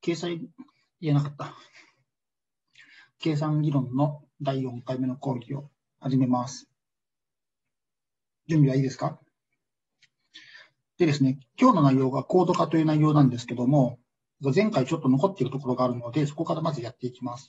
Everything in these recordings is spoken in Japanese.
計算言えなかった。計算議論の第4回目の講義を始めます。準備はいいですか？でですね、今日の内容がコード化という内容なんですけども、前回ちょっと残っているところがあるので、そこからまずやっていきます。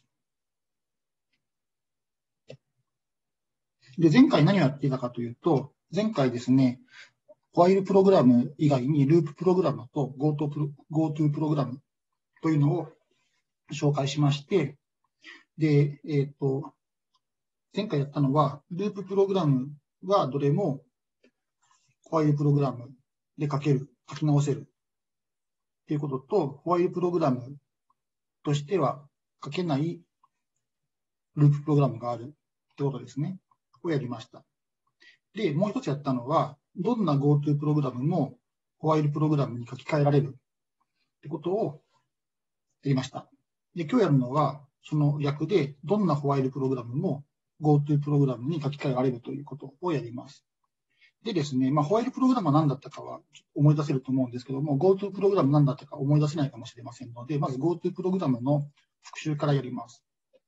で、前回何をやっていたかというと、前回ですね、ホワイルプログラム以外にループプログラムと GoTo プログラムというのを紹介しまして、で、前回やったのは、ループプログラムはどれもホワイルプログラムで書き直せるということと、ホワイルプログラムとしては書けないループプログラムがあるということですね。をやりました。で、もう一つやったのは、どんな GoTo プログラムもホワイルプログラムに書き換えられるということをやりました。で、今日やるのは、その逆で、どんなホワイルプログラムも GoTo プログラムに書き換えられるということをやります。でですね、ホワイルプログラムは何だったかは思い出せると思うんですけども、GoTo プログラム何だったか思い出せないかもしれませんので、まず GoTo プログラムの復習からやります。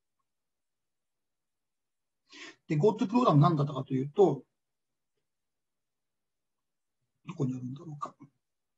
で、GoTo プログラム何だったかというと、どこにあるんだろうか。こ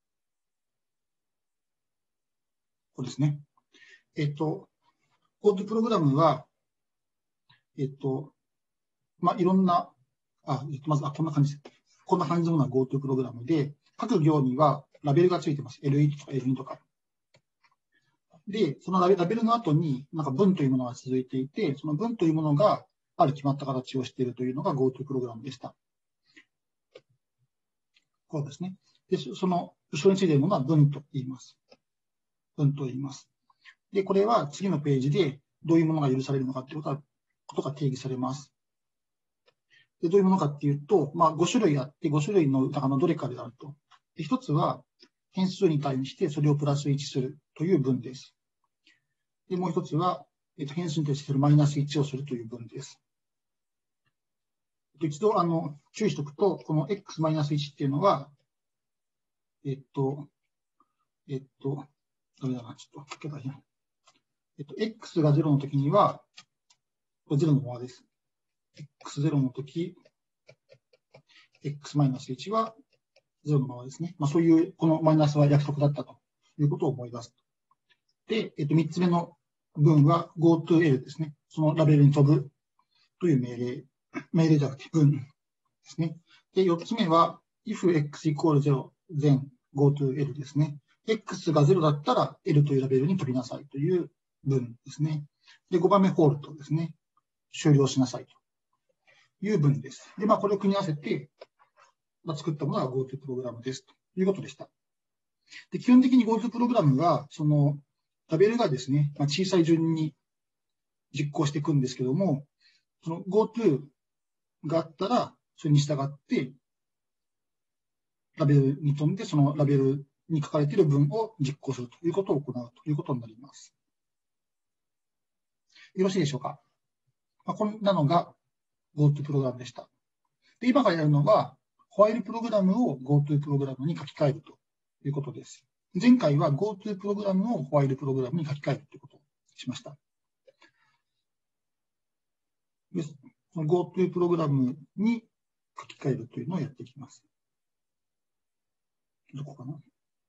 こですね。GoTo プログラムは、いろんな、まず、こんな感じです。こんな感じのものが GoTo プログラムで、各行にはラベルがついてます。L1 とか L2 とか。で、そのラベルの後に、文というものが続いていて、その文というものがある決まった形をしているというのが GoTo プログラムでした。こうですね。で、その後ろについているものは文と言います。文と言います。で、これは次のページでどういうものが許されるのかということが定義されます。で、どういうものかっていうと、5種類あって、5種類の中のどれかであると。で、一つは変数に対してそれをプラス1するという文です。で、もう一つは、変数に対してそれをマイナス1をするという文です。一度、注意しておくと、この x マイナス1っていうのは、ダメだな、ちょっと書けばいいな。x が0の時には、0のままです。x0 の時、x マイナス1は0のままですね。そういう、このマイナスは約束だったということを思い出す。で、3つ目の文は GoToL ですね。そのラベルに飛ぶという命令じゃなくて文ですね。で、4つ目は if x equals 0 then GoToL ですね。x が0だったら L というラベルに飛びなさいという文ですね。で、5番目、ホールトですね。終了しなさいという文です。で、これを組み合わせて、作ったものが GoTo プログラムですということでした。で、基本的に GoTo プログラムは、そのラベルがですね、小さい順に実行していくんですけども、その GoTo があったら、それに従って、ラベルに飛んで、そのラベルに書かれている文を実行するということを行うということになります。よろしいでしょうか。こんなのが GoTo プログラムでした。で、今からやるのは、ホワイルプログラムを GoTo プログラムに書き換えるということです。前回は GoTo プログラムをホワイルプログラムに書き換えるということをしました。GoTo プログラムに書き換えるというのをやっていきます。どこかな？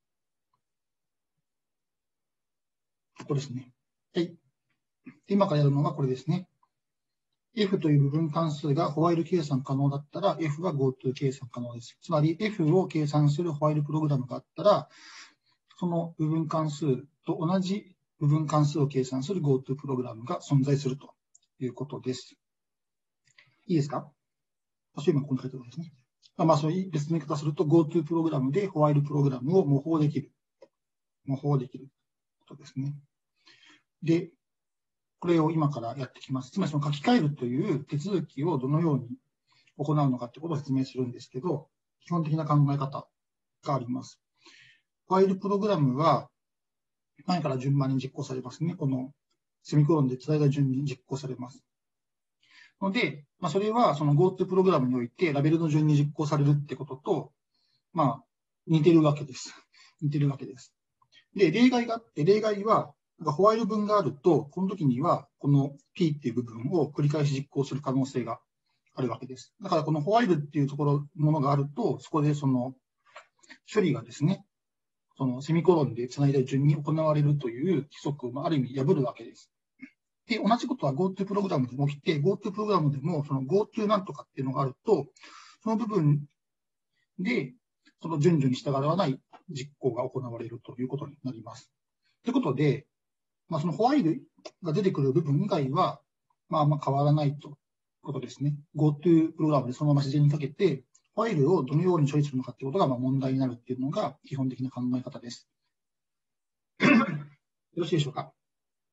ここですね。はい。今からやるのがこれですね。F という部分関数がホワイル計算可能だったら F は GoTo 計算可能です。つまり F を計算するホワイルプログラムがあったら、その部分関数と同じ部分関数を計算する GoTo プログラムが存在するということです。いいですか？そういうのがこの書いてあるんですね。そういう別の言い方すると GoTo プログラムでホワイルプログラムを模倣できる。模倣できることですね。で、これを今からやっていきます。つまりその書き換えるという手続きをどのように行うのかということを説明するんですけど、基本的な考え方があります。ホワイルプログラムは前から順番に実行されますね。このセミコロンで伝えた順に実行されます。ので、それはその GoTo プログラムにおいてラベルの順に実行されるってことと、似てるわけです。似てるわけです。 で、例外があって、例外は、ホワイル文があると、この時には、この P っていう部分を繰り返し実行する可能性があるわけです。だから、このホワイルっていうものがあると、そこでその処理がですね、そのセミコロンでつないだ順に行われるという規則を、ある意味破るわけです。で、同じことは GoTo プログラムでも起きて、GoTo プログラムでも、その GoTo なんとかっていうのがあると、その部分で、その順序に従わない実行が行われるということになります。ということで、そのホワイルが出てくる部分以外は、あんま変わらないということですね。GoTo プログラムでそのまま自然にかけて、ホワイルをどのように処理するのかということが問題になるっていうのが基本的な考え方です。よろしいでしょうか。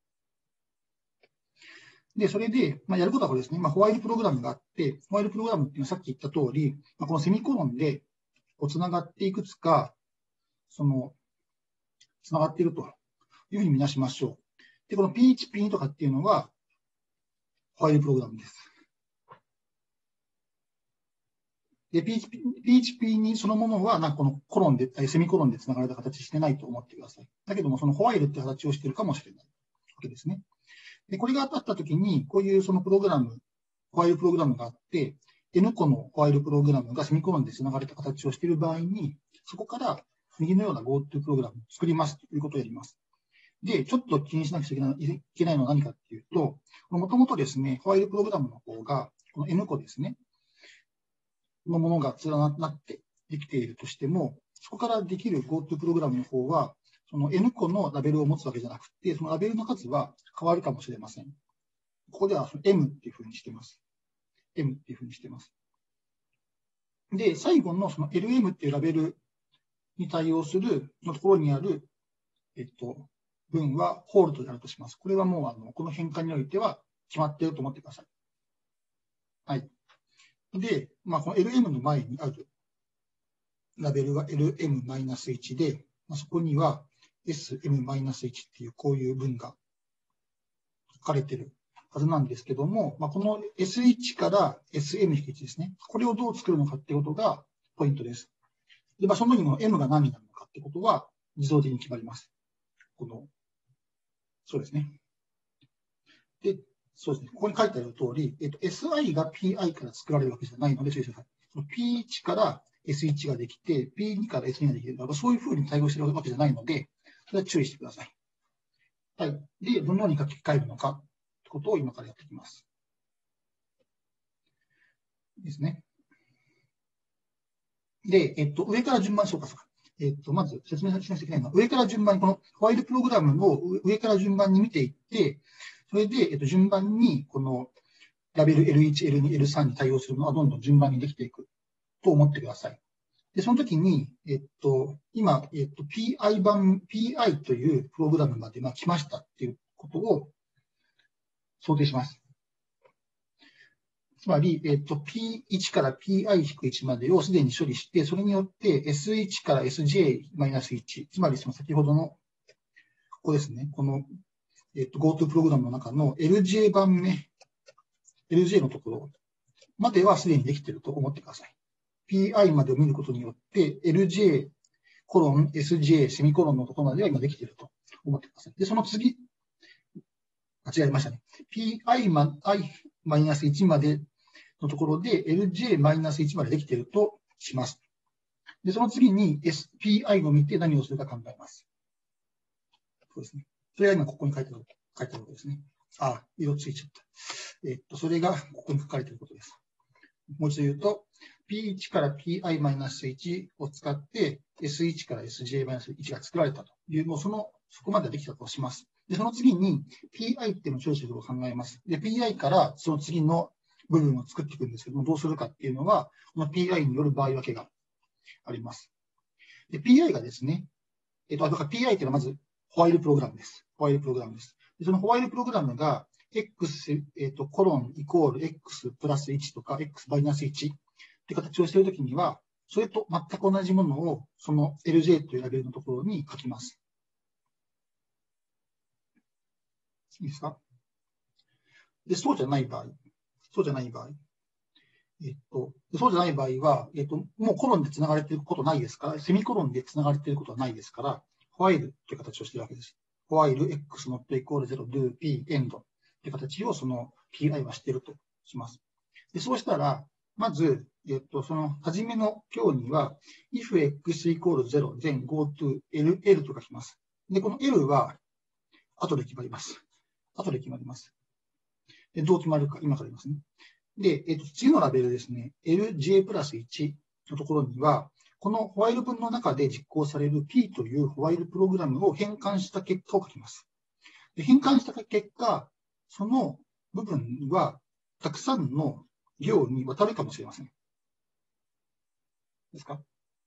で、それで、やることはこれですね。ホワイルプログラムがあって、ホワイルプログラムっていうのはさっき言った通り、このセミコロンでつながっていくつか、つながっているというふうに見なしましょう。で、この PHP とかっていうのは、ホワイルプログラムです。で、PHP にそのものは、このコロンで、セミコロンでつながれた形してないと思ってください。だけども、そのホワイルって形をしているかもしれないわけですね。で、これがあったときに、こういうそのプログラム、ホワイルプログラムがあって、N 個のホワイルプログラムがセミコロンでつながれた形をしている場合に、そこから右のような GoTo プログラムを作りますということをやります。で、ちょっと気にしなくちゃいけないのは何かっていうと、もともとですね、ホワイルプログラムの方が、この N 個ですね、のものが連なってできているとしても、そこからできる GoTo プログラムの方は、その N 個のラベルを持つわけじゃなくて、そのラベルの数は変わるかもしれません。ここでは M っていうふうにしています。M っていうふうにしています。で、最後のその LM っていうラベルに対応するのところにある、文はホールドであるとします。これはもうこの変換においては決まっていると思ってください。はい。で、この LM の前にあるラベルは LM-1 で、そこには SM-1 っていうこういう文が書かれているはずなんですけども、この S1 から SM-1 ですね。これをどう作るのかっていうことがポイントです。で、その時の M が何になるのかってことは自動的に決まります。そうですね。で、そうですね。ここに書いてある通り、SI が PI から作られるわけじゃないので注意してください。P1 から S1 ができて、P2 から S2 ができる。そういうふうに対応しているわけじゃないので、それは注意してください。はい。で、どのように書き換えるのかってことを今からやっていきます。ですね。で、上から順番にしようか。まず説明しなきゃいけないのは、上から順番に、このホワイルプログラムの上から順番に見ていって、それで、順番に、このラベル L1、L2、L3 に対応するのはどんどん順番にできていくと思ってください。で、その時に、今、PI というプログラムまで来ましたっていうことを想定します。つまり、P1 から Pi-1 までをすでに処理して、それによって S1 から Sj-1、つまりその先ほどの、ここですね、この、GoTo プログラムの中の LJ 番目、LJ のところまではすでにできていると思ってください。PI までを見ることによって、LJ、コロン、SJ、セミコロンのところまでは今できていると思ってください。で、その次、間違えましたね。PI-1 までのところで LJ-1 までできているとします。で、その次に SPI を見て何をするか考えます。そうですね。それが今ここに書いてあることですね。あ、色ついちゃった。それがここに書かれていることです。もう一度言うと、P1 から Pi-1 を使って S1 から Sj-1 が作られたという、もうそこまでできたとします。で、その次に Pi っていうのを処理することを考えます。で、Pi からその次の部分を作っていくんですけども、どうするかっていうのは、この Pi による場合分けがあります。で、Pi がですね、だから Pi っていうのはまずホワイルプログラムです。ホワイルプログラムです。で、そのホワイルプログラムがx、コロンイコール x プラス1とか x マイナス1って形をしているときには、それと全く同じものをその LJ というラベルのところに書きます。いいですか？で、そうじゃない場合は、もうコロンでつながれていることないですから、セミコロンでつながれていることはないですから、 while という形をしているわけです。while x not equal 0 do p end という形をその pi はしているとします。でそうしたら、まず、その初めの行には、if x equal 0 then go to L と書きます。で、この L は後で決まります。後で決まります。でどう決まるか今から言いますね。で、次のラベルですね、lj プラス1のところには、このホワイル文の中で実行される P というホワイルプログラムを変換した結果を書きます。で変換した結果、その部分はたくさんの行に渡るかもしれません。ですか？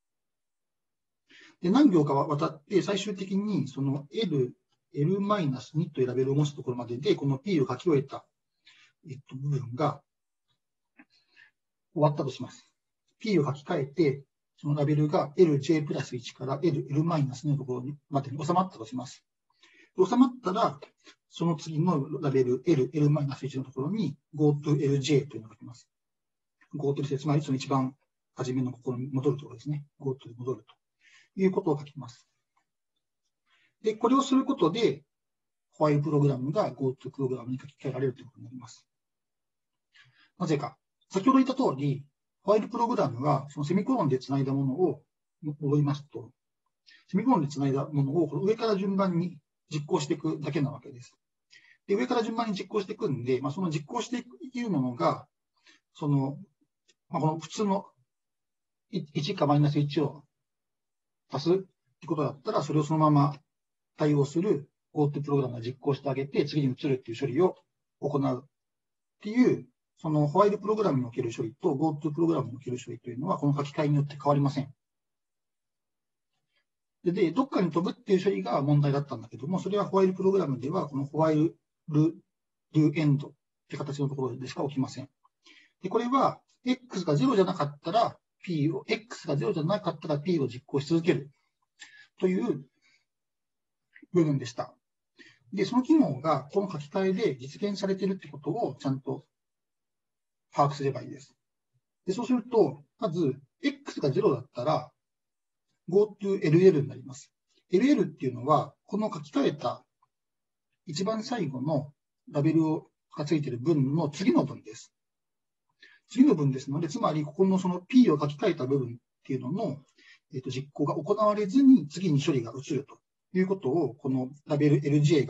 で何行か渡って、最終的にその L-2 というラベルを持つところまでで、この P を書き終えた、部分が終わったとします。P を書き換えて、そのラベルが LJ プラス1から L マイナス2のところまでに収まったとします。収まったら、その次のラベル L マイナス1のところに GoToLJ というのが書きます。GoToLJ、つまりその一番初めのここに戻るところですね。GoTo に戻るということを書きます。で、これをすることで、ホワイルプログラムが GoTo プログラムに書き換えられるということになります。なぜか。先ほど言った通り、ホワイルプログラムはそのセミコロンでつないだものを覚えますと、セミコロンでつないだものを上から順番に実行していくだけなわけです。で、上から順番に実行していくんで、その実行しているものが、この普通の1かマイナス1を足すってことだったら、それをそのまま対応する GoTo プログラムが実行してあげて、次に移るっていう処理を行うっていう、そのホワイルプログラムにおける処理と GoTo プログラムにおける処理というのは、この書き換えによって変わりません。で、どっかに飛ぶっていう処理が問題だったんだけども、それはホワイルプログラムでは、このホワイル do end って形のところでしか起きません。で、これは、x が0じゃなかったら p を、x が0じゃなかったら p を実行し続けるという部分でした。で、その機能がこの書き換えで実現されているってことをちゃんと把握すればいいです。で、そうすると、まず、x が0だったら、GoToLL になります。LL っていうのは、この書き換えた一番最後のラベルがついている文の次の文です。次の文ですので、つまり、ここのその P を書き換えた部分っていうのの、実行が行われずに次に処理が移るということを、このラベル LJ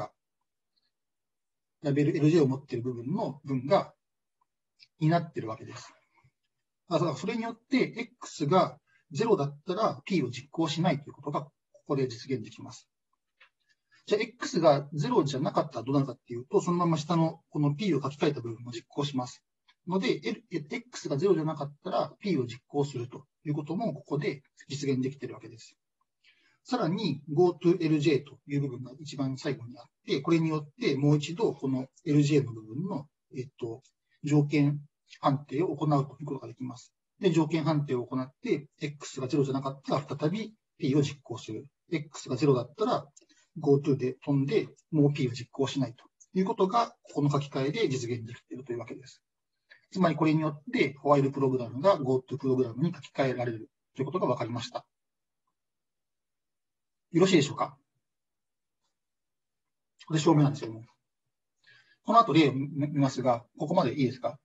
を持っている部分の文が担っているわけです。だからそれによって、X が0だったら P を実行しないということが、ここで実現できます。じゃあ、X が0じゃなかったらどうなるかっていうと、そのまま下のこの P を書き換えた部分も実行します。ので、X が0じゃなかったら P を実行するということも、ここで実現できているわけです。さらに、GoToLJ という部分が一番最後にあって、これによってもう一度この LJ の部分の、条件判定を行うということができます。で、条件判定を行って、X が0じゃなかったら再び P を実行する。X が0だったら GoTo で飛んで、もう P を実行しないということが、ここの書き換えで実現できているというわけです。つまりこれによって、ホワイルプログラムが GoTo プログラムに書き換えられるということが分かりました。よろしいでしょうか？これ証明なんですよ。この後例を見ますが、ここまでいいですか？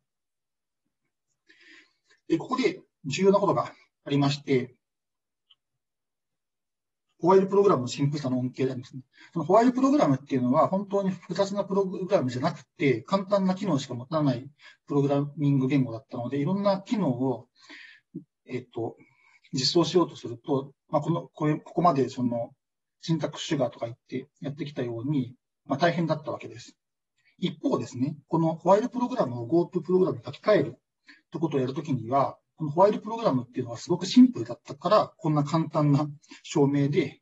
で、ここで重要なことがありまして、ホワイルプログラムのシンプルさの恩恵でありますね。そのホワイルプログラムっていうのは本当に複雑なプログラムじゃなくて、簡単な機能しか持たないプログラミング言語だったので、いろんな機能を、実装しようとすると、ここまでそのシンタックスシュガーとか言ってやってきたように、大変だったわけです。一方ですね、このホワイルプログラムを GoTo プログラムに書き換えるということをやるときには、このホワイルプログラムっていうのはすごくシンプルだったから、こんな簡単な証明で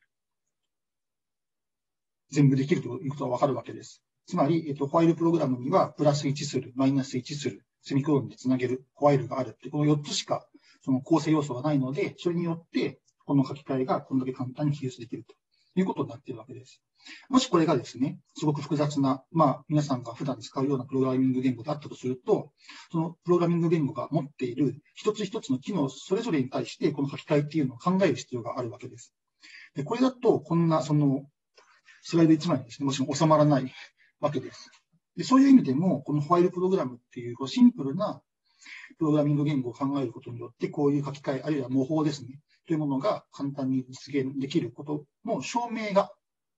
全部できるということがわかるわけです。つまり、ホワイルプログラムにはプラス1する、マイナス1する、セミコロンでつなげる、ホワイルがあるって、この4つしかその構成要素がないので、それによってこの書き換えがこんだけ簡単に記述できるということになっているわけです。もしこれがですね、すごく複雑な、皆さんが普段使うようなプログラミング言語であったとすると、そのプログラミング言語が持っている一つ一つの機能それぞれに対して、この書き換えっていうのを考える必要があるわけです。 で、これだと、こんな、スライド1枚にですね、もちろん収まらないわけです。で、そういう意味でも、このホワイルプログラムっていうシンプルなプログラミング言語を考えることによって、こういう書き換え、あるいは模倣ですね、というものが簡単に実現できることの証明が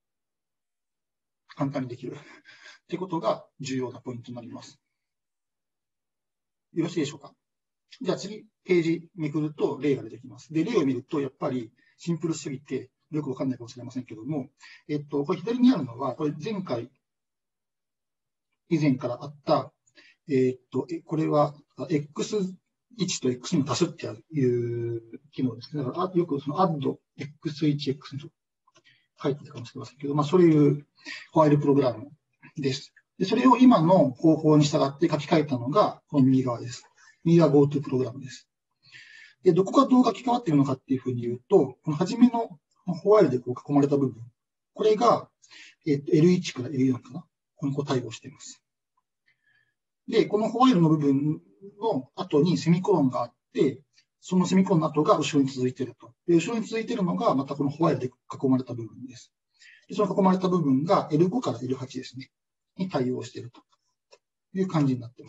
簡単にできるということが重要なポイントになります。よろしいでしょうか。じゃあ次、ページめくると例が出てきます。で、例を見ると、やっぱりシンプルすぎてよくわかんないかもしれませんけども、これ左にあるのは、これ前回、以前からあった、これは X1 と X2 の足すっていう機能ですね。だからよくその add X1、X2 と書いてたかもしれませんけど、そういうホワイルプログラムです。で、それを今の方法に従って書き換えたのが、この右側です。右側 GoTo プログラムです。で、どこがどう書き換わっているのかっていうふうに言うと、この初めのホワイルでこう囲まれた部分、これが、L1 から L4 かな。この対応しています。で、このホワイルの部分の後にセミコロンがあって、そのセミコロンの後が後ろに続いていると。で、後ろに続いているのが、またこのホワイルで囲まれた部分です。で、その囲まれた部分が L5 から L8 ですね。に対応しているという感じになっています。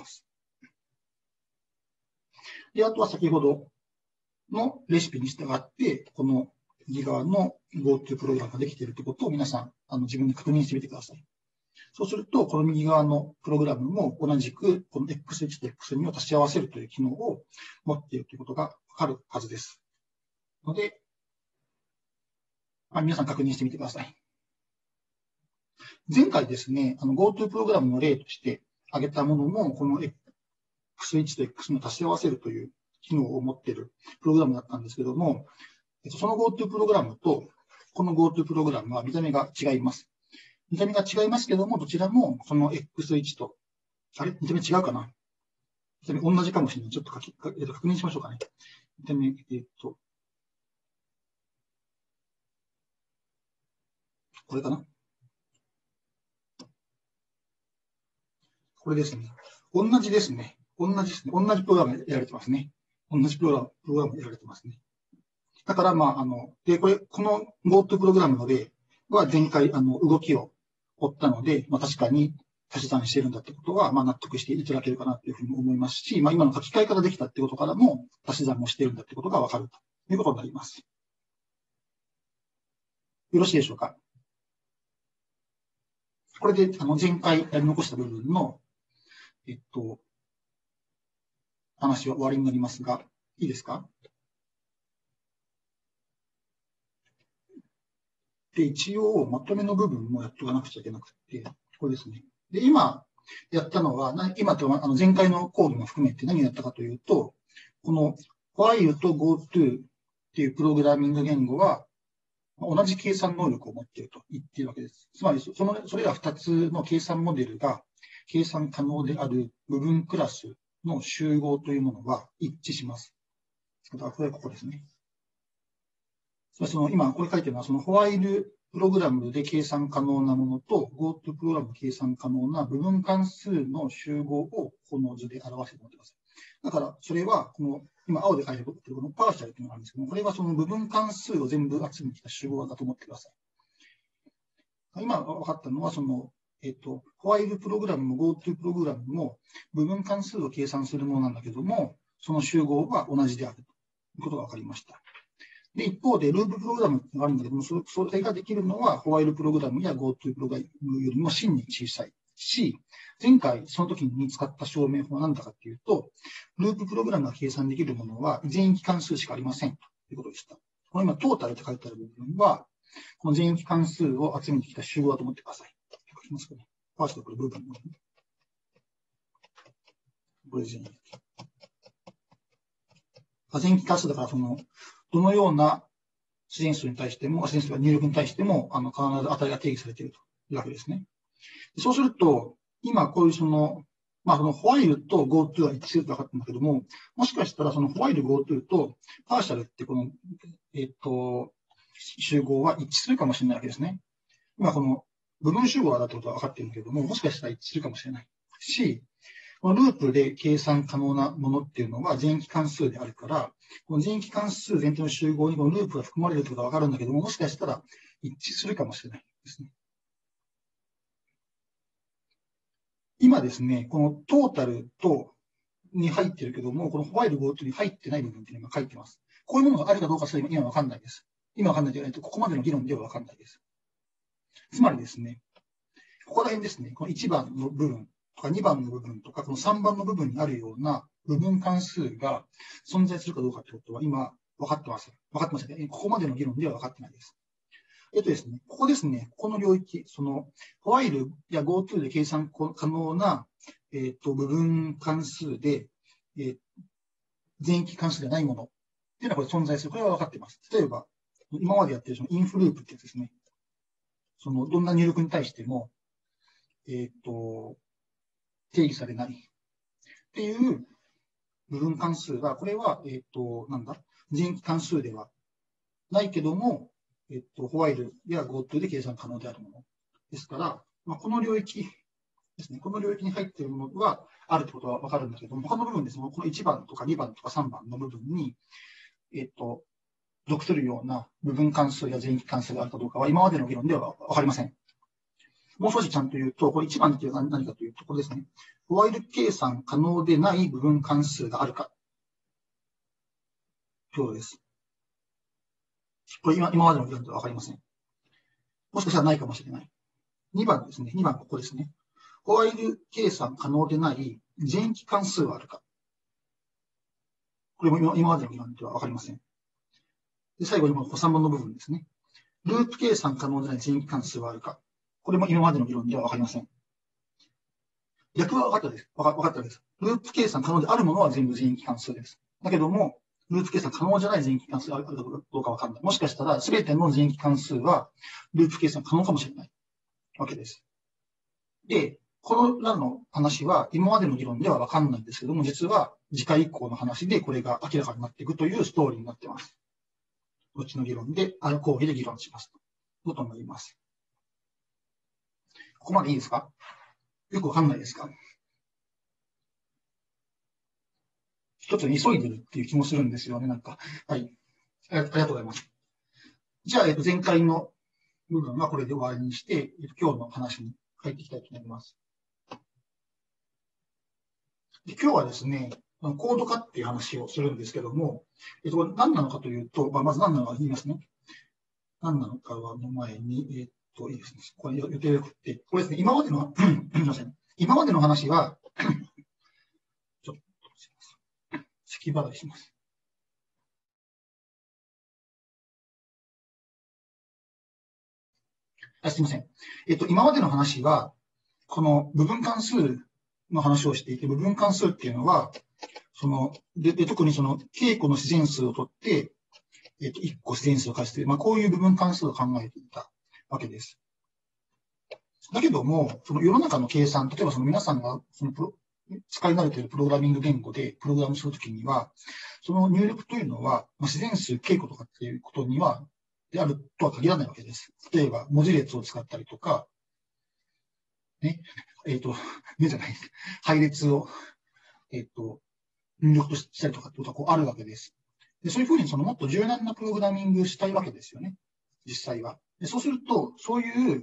で、あとは先ほどのレシピに従って、この右側の GoTo プログラムができているということを皆さん、自分で確認してみてください。そうすると、この右側のプログラムも同じく、この X1 と X2 を足し合わせるという機能を持っているということがわかるはずです。ので、皆さん確認してみてください。前回ですね、GoTo プログラムの例として挙げたものも、この X1 と X2 を足し合わせるという機能を持っているプログラムだったんですけども、その GoTo プログラムと、この GoTo プログラムは見た目が違います。見た目が違いますけども、どちらもその X1 と、見た目違うかな、見た目同じかもしれない。ちょっと確認しましょうかね。見た目、これかな、これですね。同じですね。同じですね。同じプログラムやられてますね。同じプログラムやられてますね。だから、この GoTo プログラムの例は前回、動きを追ったので、確かに足し算しているんだってことは、納得していただけるかなというふうに思いますし、今の書き換え方できたってことからも、足し算もしているんだってことがわかるということになります。よろしいでしょうか。これで、前回やり残した部分の、話は終わりになりますが、いいですか。で、一応、まとめの部分もやっておかなくちゃいけなくて、これですね。で、今やったのは、今と前回のコードも含めて何をやったかというと、この while と goto っていうプログラミング言語は、同じ計算能力を持っていると言っているわけです。つまり、それら2つの計算モデルが計算可能である部分クラスの集合というものは一致します。これはここですね。今、これ書いてるのは、そのホワイルプログラムで計算可能なものと、GoTo プログラムで計算可能な部分関数の集合をこの図で表してもらってください。だから、それは、今、青で書いてるこのパーシャルというのがあるんですけども、これはその部分関数を全部集めてきた集合だと思ってください。今分かったのは、ホワイルプログラムも GoTo プログラムも部分関数を計算するものなんだけども、その集合は同じであるということが分かりました。で、一方で、ループプログラムがあるんだけども、それができるのは、ホワイルプログラムや GoTo プログラムよりも真に小さいし、前回その時に使った証明法は何だかというと、ループプログラムが計算できるものは全域関数しかありませんということでした。この今、トータルって書いてある部分は、この全域関数を集めてきた集合だと思ってください。書きますかね。ファーストこれ部分。これ全域。全域関数だから、どのような自然数に対しても、自然数が入力に対しても、必ず値が定義されているというわけですね。そうすると、今こういうそのホワイルと GoTo は一致すると分かったんだけども、もしかしたらそのホワイル GoTo とパーシャルってこの、集合は一致するかもしれないわけですね。今この部分集合だってことは分かっているけれども、もしかしたら一致するかもしれないし、 このループで計算可能なものっていうのは前期関数であるから、この前期関数全体の集合にこのループが含まれるということがわかるんだけども、もしかしたら一致するかもしれないですね。今ですね、このトータルに入ってるけども、このホワイル GoTo に入ってない部分っていうのが書いてます。こういうものがあるかどうかすら今わかんないです。今わかんないというと、ここまでの議論ではわかんないです。つまりですね、ここら辺ですね、この1番の部分とか2番の部分とか、この3番の部分にあるような部分関数が存在するかどうかということは今分かってません。分かってませんね。ここまでの議論では分かってないです。ですね、ここですね、ここの領域、その、ホワイルや GoTo で計算可能な、部分関数で、前期関数ではないものっていうのはこれ存在する。これは分かっています。例えば、今までやっているそのインフループってやつですね。その、どんな入力に対しても、定義されないっていう部分関数が、これは、前期関数ではないけども、ホワイルや GoTo で計算可能であるものですから、この領域ですね、この領域に入っているものがあるということは分かるんだけども、他の部分ですね、この1番とか2番とか3番の部分に、属するような部分関数や前期関数があるかどうかは、今までの議論では分かりません。もう少しちゃんと言うと、これ1番っていうのは何かというと、これですね、ホワイル計算可能でない部分関数があるか。ということです。これ今までの議論では分かりません。もしかしたらないかもしれない。2番ですね。2番ここですね。ホワイル計算可能でない前期関数はあるか。これも今までの議論では分かりません。で、最後にこの3番の部分ですね。ループ計算可能でない前期関数はあるか。これも今までの議論では分かりません。逆は分かったです。分かったです。ループ計算可能であるものは全部前期関数です。だけども、ループ計算可能じゃない前期関数があるかどうか分かんない。もしかしたら、すべての前期関数はループ計算可能かもしれないわけです。で、この欄の話は今までの議論では分かんないんですけども、実は次回以降の話でこれが明らかになっていくというストーリーになっています。どっちの議論で、講義で議論しますと思います。ここまでいいですか？よく分かんないですか？一つ急いでるっていう気もするんですよね、なんか。はい。ありがとうございます。じゃあ、前回の部分はこれで終わりにして、今日の話に入っていきたいと思います。で今日はですね、コード化っていう話をするんですけども、何なのかというと、まず何なのか言いますね。何なのかはの前に、いいですね。これ予定よくって、これですね、今までの、すみません。今までの話は、ちょっと、咳払いします。すみません。今までの話は、この部分関数の話をしていて、部分関数っていうのは、特にその、稽古の自然数をとって、1個自然数を返すという、こういう部分関数を考えていたわけです。だけども、その世の中の計算、例えばその皆さんがその使い慣れているプログラミング言語でプログラムするときには、その入力というのは、自然数、稽古とかっていうことには、であるとは限らないわけです。例えば、文字列を使ったりとか、ね、じゃないです。配列を、入力としたりとかってことはこうあるわけです。でそういうふうにもっと柔軟なプログラミングしたいわけですよね。実際は。でそうすると、そういう、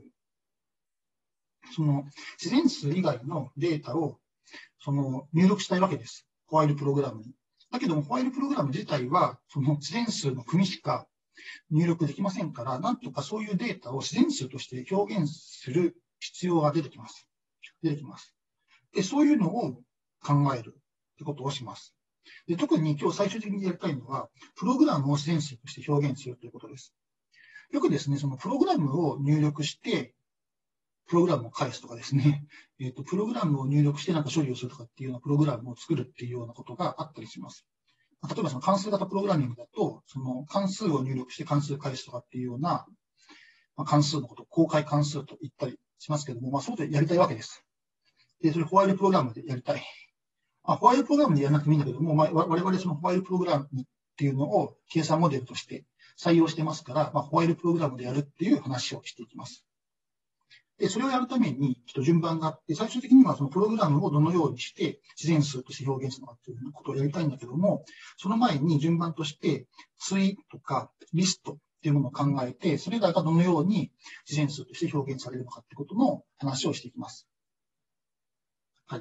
自然数以外のデータを、入力したいわけです。ホワイルプログラムに。だけども、ホワイルプログラム自体は、自然数の組しか入力できませんから、なんとかそういうデータを自然数として表現する必要が出てきます。で、そういうのを考えるってことをします。で、特に今日最終的にやりたいのは、プログラムを自然数として表現するということです。よくですね、そのプログラムを入力して、プログラムを返すとかですね、プログラムを入力してなんか処理をするとかっていうようなプログラムを作るっていうようなことがあったりします。例えばその関数型プログラミングだと、その関数を入力して関数返すとかっていうような、関数のことを公開関数と言ったりしますけども、そうでやりたいわけです。で、それホワイルプログラムでやりたい。ホワイルプログラムでやらなくてもいいんだけども、我々そのホワイルプログラムっていうのを計算モデルとして採用してますから、ホワイルプログラムでやるっていう話をしていきます。 で、それをやるために、順番があって、最終的にはそのプログラムをどのようにして自然数として表現するのかということをやりたいんだけども、その前に順番として、対とかリストっていうものを考えて、それらがどのように自然数として表現されるのかということの話をしていきます。はい。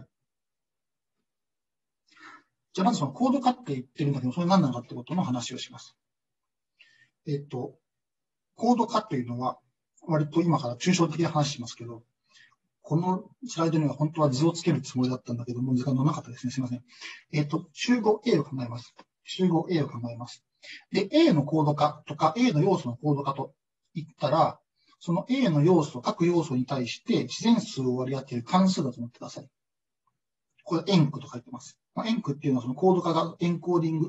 じゃあ、まずそのコード化って言ってるんだけど、それ何なのかってことの話をします。コード化というのは、割と今から抽象的な話しますけど、このスライドには本当は図をつけるつもりだったんだけども、時間のなかったですね。すみません。集合 A を考えます。集合 A を考えます。で、A のコード化とか A の要素のコード化と言ったら、その A の要素、各要素に対して自然数を割り当てる関数だと思ってください。これ、エンクと書いてます。エンクっていうのはそのコード化がエンコーディング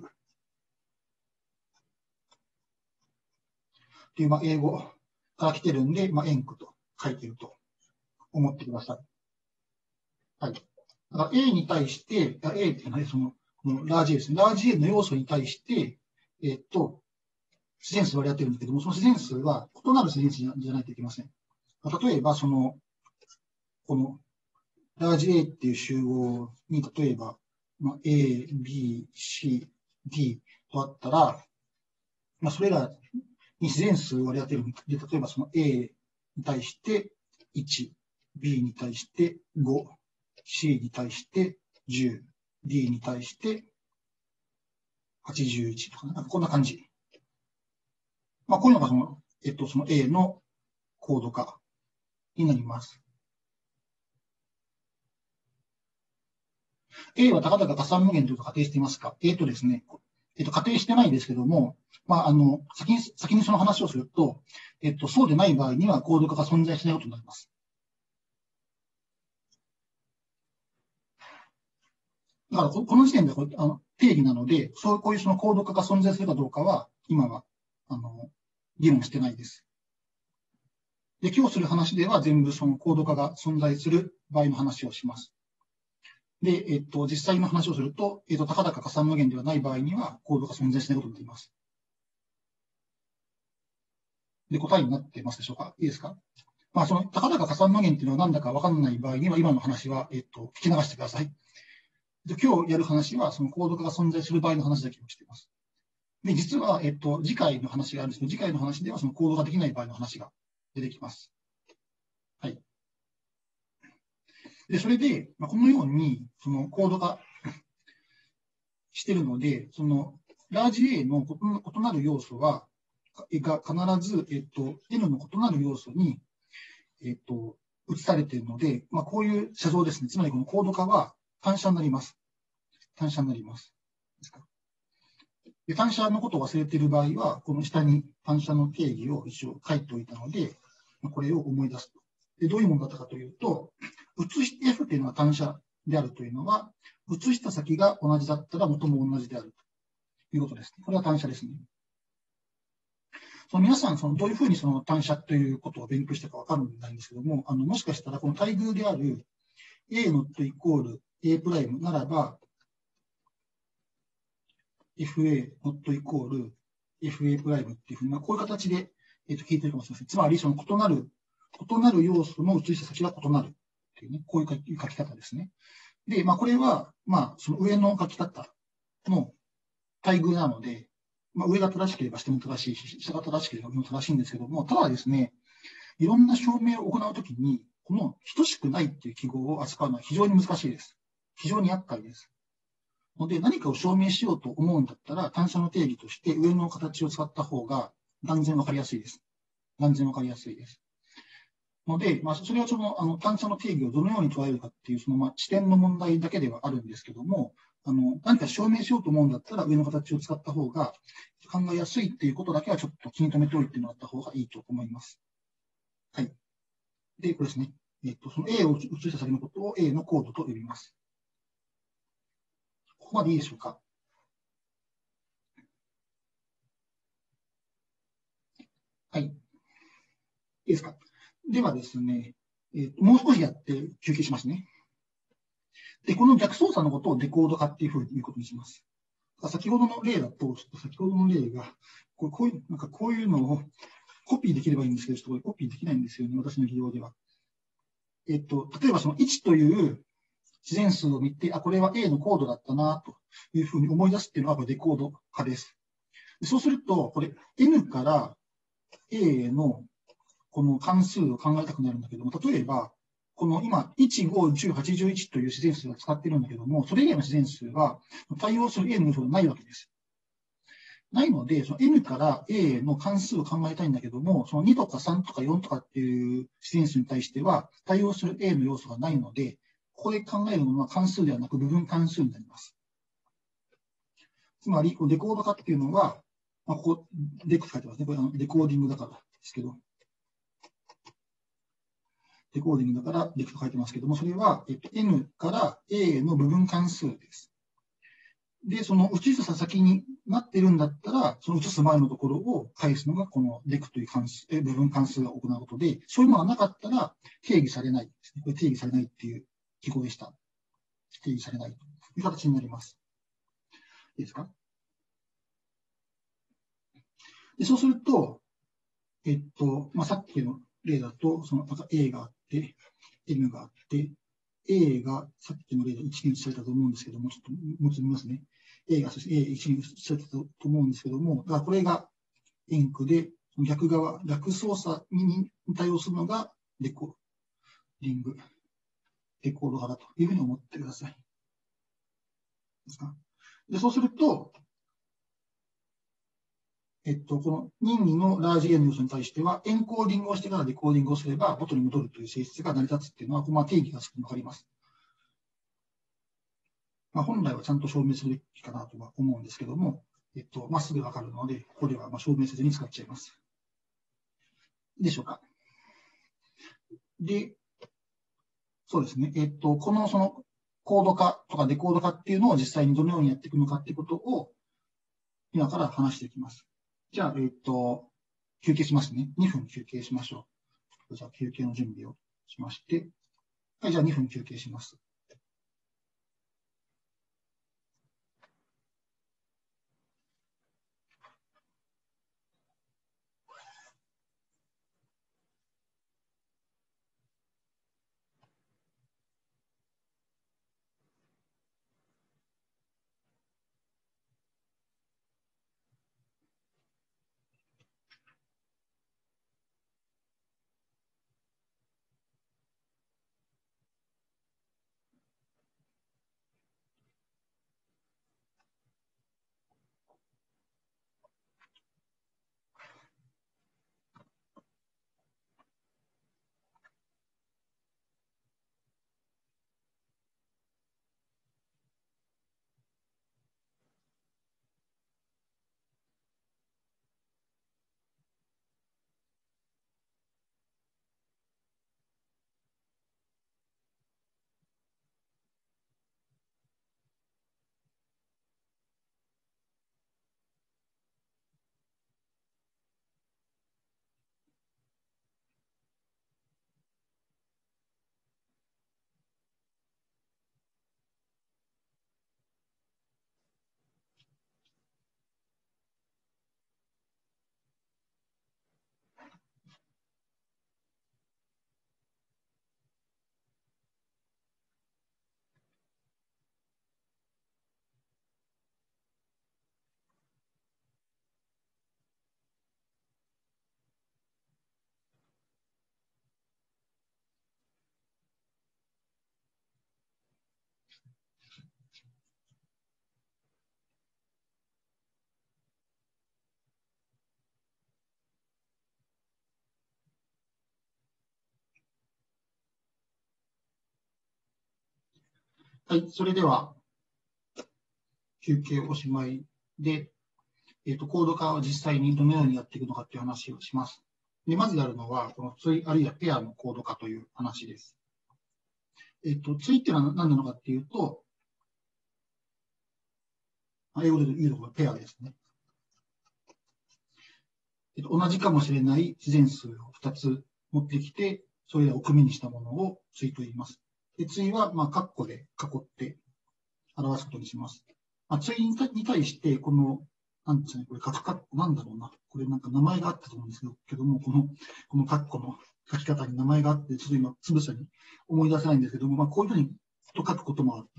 っていう英語から来てるんで、エンクと書いてると思ってください。はい。だから A に対して、A っていうのはそのラージ A ですね。ラージ A の要素に対して、自然数割り当てるんだけども、その自然数は異なる自然数じゃないといけません。例えば、このラージ A っていう集合に、例えば、A、B、C、D とあったら、それらに自然数を割り当てる。で、例えばその A に対して1、B に対して5、C に対して10、D に対して81とか、なんかこんな感じ。こういうのがその A のコード化になります。A はたかだか加算無限というと仮定していますか？ですね、仮定してないですけども、先にその話をすると、そうでない場合にはコード化が存在しないことになります。だから、この時点では定義なので、こういうそのコード化が存在するかどうかは、今は、議論してないです。で、今日する話では全部そのコード化が存在する場合の話をします。で、実際の話をすると、たかだか加算無限ではない場合には、コードが存在しないことになります。で、答えになってますでしょうか？いいですか？その、たかだか加算無限っていうのは何だか分かんない場合には、今の話は、聞き流してください。で、今日やる話は、そのコード化が存在する場合の話だけをしています。で、実は、次回の話があるんですけど、次回の話では、そのコードができない場合の話が出てきます。はい。で、それで、このように、そのコード化しているので、その、ラージ A の異なる要素が必ず、N の異なる要素に、移されているので、こういう写像ですね。つまりこのコード化は単写になります。単写になります。で、単写のことを忘れている場合は、この下に単写の定義を一応書いておいたので、これを思い出すと。で、どういうものだったかというと、写し F というのは単写であるというのは、写した先が同じだったら元も同じであるということです。これは単写ですね。その皆さん、どういうふうにその単写ということを勉強したかわかんないんですけども、もしかしたらこの対偶である A ノットイコール A プライムならば、FA ノットイコール FA プライムっていうふうに、こういう形で、聞いてるかもしれません。つまり、その異なる要素の写した先が異なるっていうね、こういう書き方ですね。で、これは、その上の書き方の対偶なので、上が正しければ下も正しいし、下が正しければ上も正しいんですけども、ただですね、いろんな証明を行うときに、この等しくないっていう記号を扱うのは非常に難しいです。非常に厄介です。ので、何かを証明しようと思うんだったら、単写の定義として上の形を使った方が断然わかりやすいです。断然わかりやすいです。ので、それはその、単差の定義をどのように捉えるかっていう、その、視点の問題だけではあるんですけども、何か証明しようと思うんだったら、上の形を使った方が考えやすいっていうことだけはちょっと気に留めておいてもらった方がいいと思います。はい。で、これですね。その A を写した先のことを A のコードと呼びます。ここまでいいでしょうか？はい。いいですか？ではですね、もう少しやって休憩しますね。で、この逆操作のことをデコード化っていうふうに言うことにします。先ほどの例だと、先ほどの例が、こういうのをコピーできればいいんですけど、ちょっとこれコピーできないんですよね、私の技量では。 例えばその1という自然数を見て、これは A のコードだったな、というふうに思い出すっていうのがこれデコード化です。そうすると、これ N から A のこの関数を考えたくなるんだけども、例えば、この今、1、5、10、81という自然数を使ってるんだけども、それ以外の自然数は対応する A の要素がないわけです。ないので、その N から A の関数を考えたいんだけども、その2とか3とか4とかっていう自然数に対しては対応する A の要素がないので、ここで考えるのは関数ではなく部分関数になります。つまり、デコード化っていうのは、ここ、デコって書いてますね。これデコーディングだからですけど、デコーディングだからデコと書いてますけども、それは、N から A の部分関数です。で、その移す先になっているんだったら、その移す前のところを返すのがこのデクという関数、部分関数が行うことで、そういうものがなかったら定義されないですね。これ定義されないっていう記号でした。定義されないという形になります。いいですか？でそうすると、さっきの例だと、その A があって、N があって、A がさっきの例で1に移されたと思うんですけども、ちょっともう一度見ますね。A がそして A1 に移されたと思うんですけども、だからこれが円区で、逆側、逆操作に対応するのがデコーディング、デコード化だというふうに思ってください。ですか？でそうすると、この任意のラージ A の要素に対しては、エンコーディングをしてからデコーディングをすれば、元に戻るという性質が成り立つっていうのは、定義がわかります。本来はちゃんと証明するべきかなとは思うんですけども、すぐわかるので、ここでは証明せずに使っちゃいます。いいでしょうか。で、そうですね。このそのコード化とかデコード化っていうのを実際にどのようにやっていくのかっていうことを今から話していきます。じゃあ、休憩しますね。2分休憩しましょう。じゃあ、休憩の準備をしまして、はい、じゃあ2分休憩します。はい、それでは休憩おしまいで、コード化を実際にどのようにやっていくのかという話をします。でまずやるのは、このツイあるいはペアのコード化という話です。ツイっていうのは何なのかっていうと、英語で言うところペアですね。同じかもしれない自然数を2つ持ってきて、それらを組にしたものをツイと言います。でツイは、カッコで囲って表すことにします。ツイに対して、この、なんですかね、これ、なんだろうな。これなんか名前があったと思うんですけども、このカッコの書き方に名前があって、ちょっと今、つぶさに思い出せないんですけども、こういうふうにと書くこともある。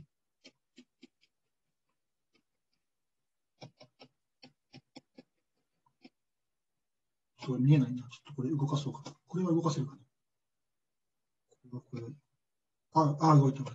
見えないな。ちょっとこれ動かそうか。これは動かせるかな。これ動いた。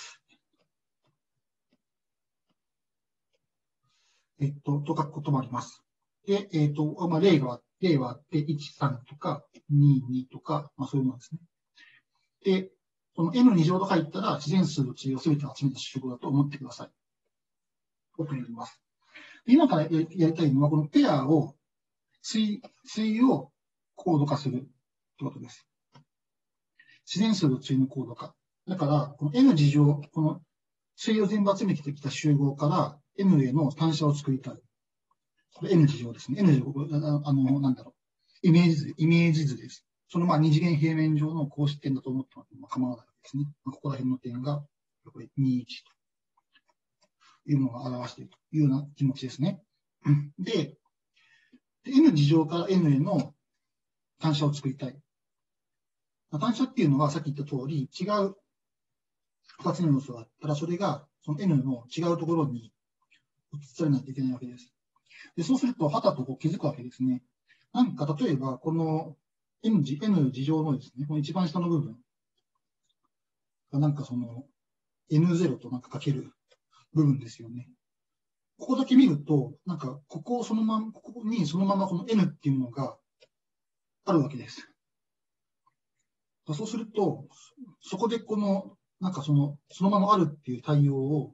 と書くこともあります。で、例はあって、1、3とか、2、2とか、そういうものですね。で、この N2 乗と書いたら、自然数の対をすべて集めた集合だと思ってください。ことになります。今からやりたいのは、このペアを、対をコード化するってことです。自然数の対のコード化。だから、この N 次乗、この対を全部集めてきた集合から N への単車を作りたい。これ N 次乗ですね。N 次乗、なんだろう。イメージ図です。その二次元平面上の公式点だと思っても構わないわけですね。ここら辺の点が、これ2、1というのが表しているというような気持ちですね。で、N 次乗から N への単車を作りたい。単車っていうのはさっき言った通り、違う2つの要素があったら、それがその N の違うところに移されないといけないわけです。でそうすると、はたと気づくわけですね。なんか例えば、この N 次乗のですね、この一番下の部分がなんかその N0 となんかかける部分ですよね。ここだけ見ると、なんかここにそのままこの N っていうのがあるわけです。そうすると、そこでこの、なんかそのままあるっていう対応を、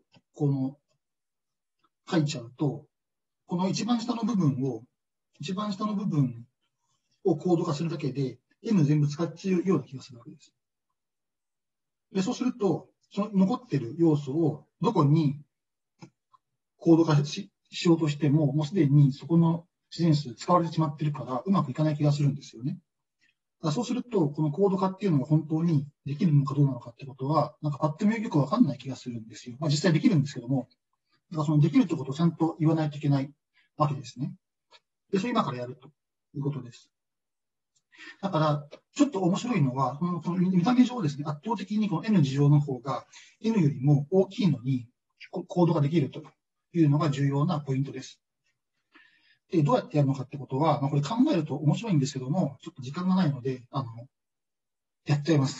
書いちゃうと、この一番下の部分をコード化するだけで、N 全部使っちゃうような気がするわけです。で、そうすると、その残ってる要素をどこにコード化しようとしても、もうすでにそこの自然数使われてしまってるから、うまくいかない気がするんですよね。そうすると、このコード化っていうのが本当にできるのかどうなのかってことは、なんかパッと見よくわかんない気がするんですよ。実際できるんですけども、だからそのできるってことをちゃんと言わないといけないわけですね。で、それ今からやるということです。だから、ちょっと面白いのは、この見た目上ですね、圧倒的にこの N 次乗の方が N よりも大きいのにコードができるというのが重要なポイントです。で、どうやってやるのかってことは、これ考えると面白いんですけども、ちょっと時間がないので、やっちゃいます。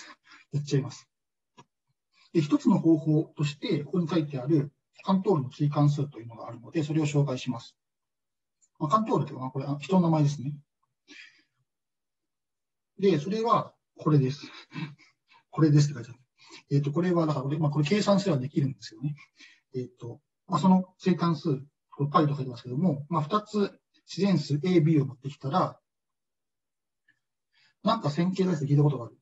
で、一つの方法として、ここに書いてあるカントールの追関数というのがあるので、それを紹介します。カントールというのは、これ、人の名前ですね。で、それは、これです。これですって書いてある。これは、だから、これ計算すればできるんですよね。その追関数、これ π と書いてますけども、2つ自然数 A、B を持ってきたら、なんか線形代数聞いたことがある。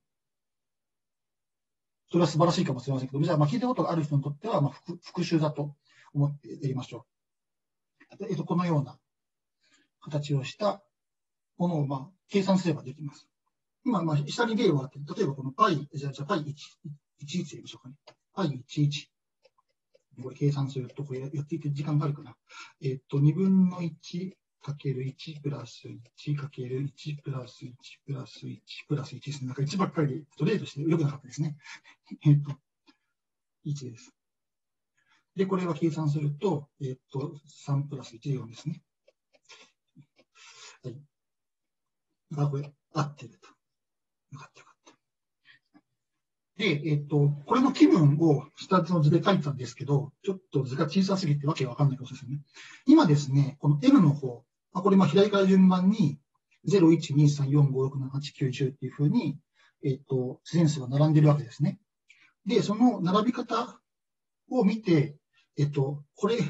それは素晴らしいかもしれませんけど、じゃあ、聞いたことがある人にとっては、復習だと思ってやりましょう。このような形をしたものを、計算すればできます。今、下に例はあって、例えばこの π、じゃあ π11 やりましょうかね。π11。これ計算すると、これやっていて時間があるかな。2分の1かける1プラス1かける1プラス1プラス1プラス1ですね。なんか1ばっかりで、例として良くなかったですね。1です。で、これは計算すると、3プラス1で4ですね。はい。だからこれ、合ってると。よかったよかった。で、これの気分を下の図で書いたんですけど、ちょっと図が小さすぎてわけわかんないことですよね。今ですね、この N の方、これ左から順番に0、1、2、3、4、5、6、7、8、9、10っていうふうに、自然数が並んでるわけですね。で、その並び方を見て、これ、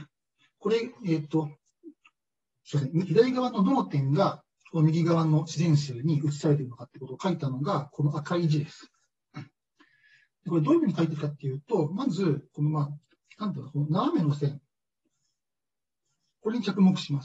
左側のどの点が、この右側の自然数に移されているのかってことを書いたのが、この赤い字です。これどういうふうに書いてるかっていうと、まず、このなんていうの、この斜めの線、これに着目します。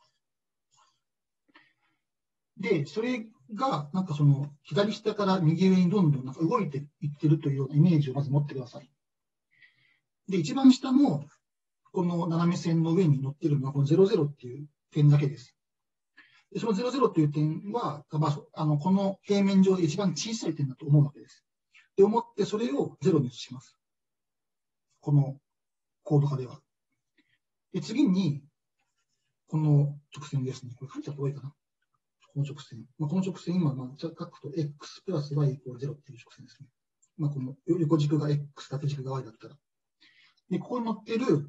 で、それが、なんかその、左下から右上にどんどんなんか動いていってるというようなイメージをまず持ってください。で、一番下の、この斜め線の上に乗ってるのは、この00っていう点だけです。 でその00という点は、この平面上で一番小さい点だと思うわけです。で、思ってそれを0に移します。このコード化では。で、次に、この直線ですね。これ書いちゃった方がいいかな。この直線。この直線、今、書くと、x プラス y イコール0っていう直線ですね。この横軸が x、縦軸が y だったら。で、ここに載ってる、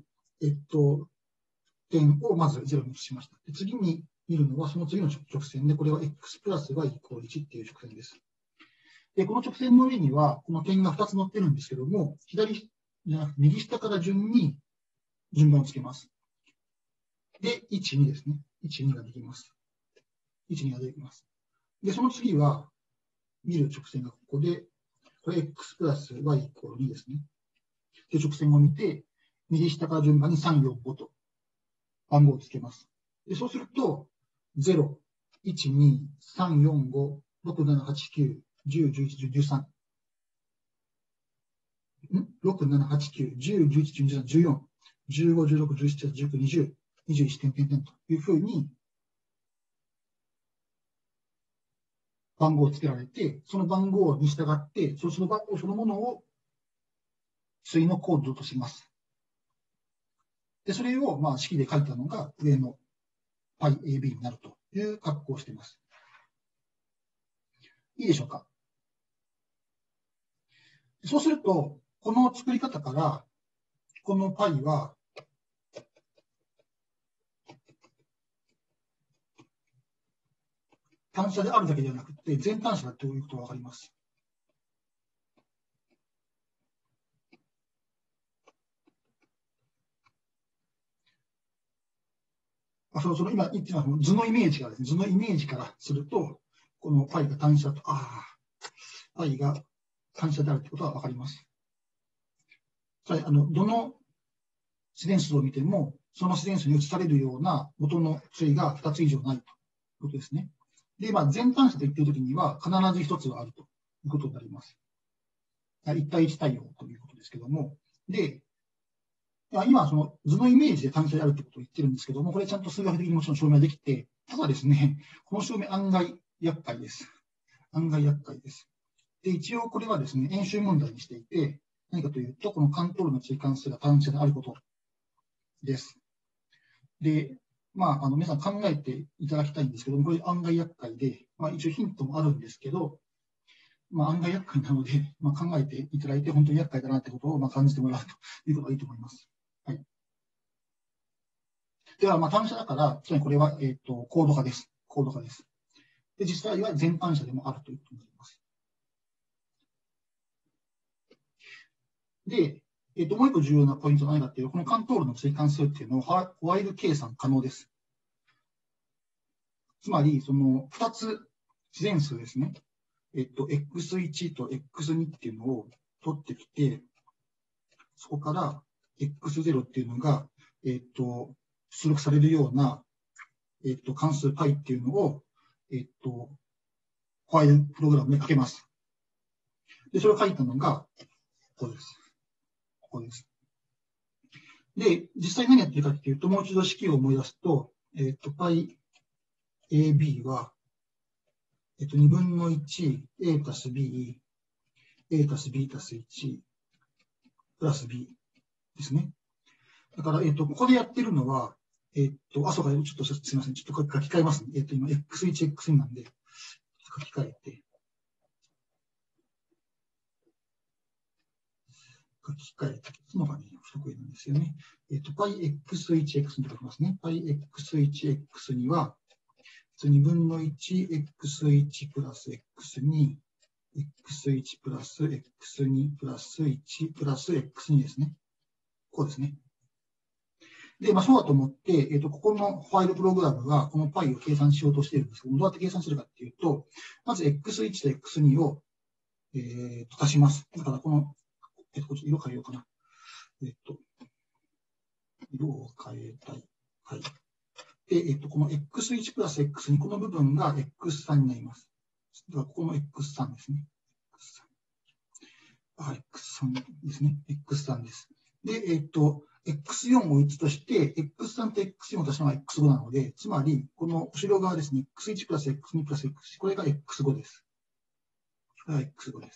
点をまず0に移しました。で、次に見るのは、その次の直線で、これは x プラス y イコール1っていう直線です。で、この直線の上には、この点が2つ載ってるんですけども、左じゃなくて右下から順に順番をつけます。で、1、2ですね。1、2ができます。1、2ができます。で、その次は、見る直線がここで、これ x プラス y イコール2ですね。で、直線を見て、右下から順番に3、4、5と番号をつけます。で、そうすると、0、1、2、3、4、5、6、7、8、9、10、11、13。6、7、8、9、10、11、12、13、14、15、16、17、19、20、21点点点というふうに番号をつけられて、その番号に従って、その番号そのものを対のコードとします。で、それを式で書いたのが上の πab になるという格好をしています。いいでしょうか。そうすると、この作り方から、この π は、単車であるだけではなくて、全単車だということがわかります。今言ってた図のイメージがですね、図のイメージからすると、この π が単車と、π が単車であるということがわかります。どの自然数を見ても、その自然数に移されるような元の対が2つ以上ないということですね。で、全単車と言っているときには、必ず1つはあるということになります。1対1対応ということですけども、で、今、その図のイメージで単車であるということを言ってるんですけども、これちゃんと数学的にもちろん証明できて、ただですね、この証明案外厄介です。案外厄介です。で、一応これはですね、演習問題にしていて、何かというと、このカントールの追関数が単車であることです。で、皆さん考えていただきたいんですけども、これ案外厄介で、一応ヒントもあるんですけど、案外厄介なので、考えていただいて、本当に厄介だなってことを感じてもらうということがいいと思います。はい。では、単車だから、つまりこれは、コード化です。コード化です。で、実際は全単車でもあるということになります。で、もう一個重要なポイントは何かっていうと、このカントールの追関数っていうのは、ホワイル計算可能です。つまり、その2つ自然数ですね。x1 と x2 っていうのを取ってきて、そこから x0 っていうのが、出力されるような、関数 π っていうのを、ホワイルプログラムにかけます。で、それを書いたのが、ここです。ここです。で、実際何やってるかっていうと、もう一度式を思い出すと、πab は、2分の1、a たす b、a たす b たす1、プラス b ですね。だから、ここでやってるのは、そうか、ちょっとすみません。ちょっと書き換えますね。今、x1、x2 なんで、書き換えて、書き換えて、その場に不得意なんですよね。πx1、x2 と書きますね。πx1、x2 は、2分の1、x1 プラス x2、x1 プラス x2 プラス1プラス x2 ですね。こうですね。で、そうだと思って、ここのファイルプログラムは、この π を計算しようとしているんですけども、どうやって計算するかっていうと、まず x1 と x2 を、足します。だから、この、こっち色変えようかな。色を変えたい。はい。で、この x1 プラス x2、この部分が x3 になります。だから、ここの x3 ですね。x3 ですね。x3 です。で、 x4 を1として、x3 と x4 を足したのが x5 なので、つまり、この後ろ側ですね、x1 プラス x2 プラス x4、これが x5 です。これが x5 です。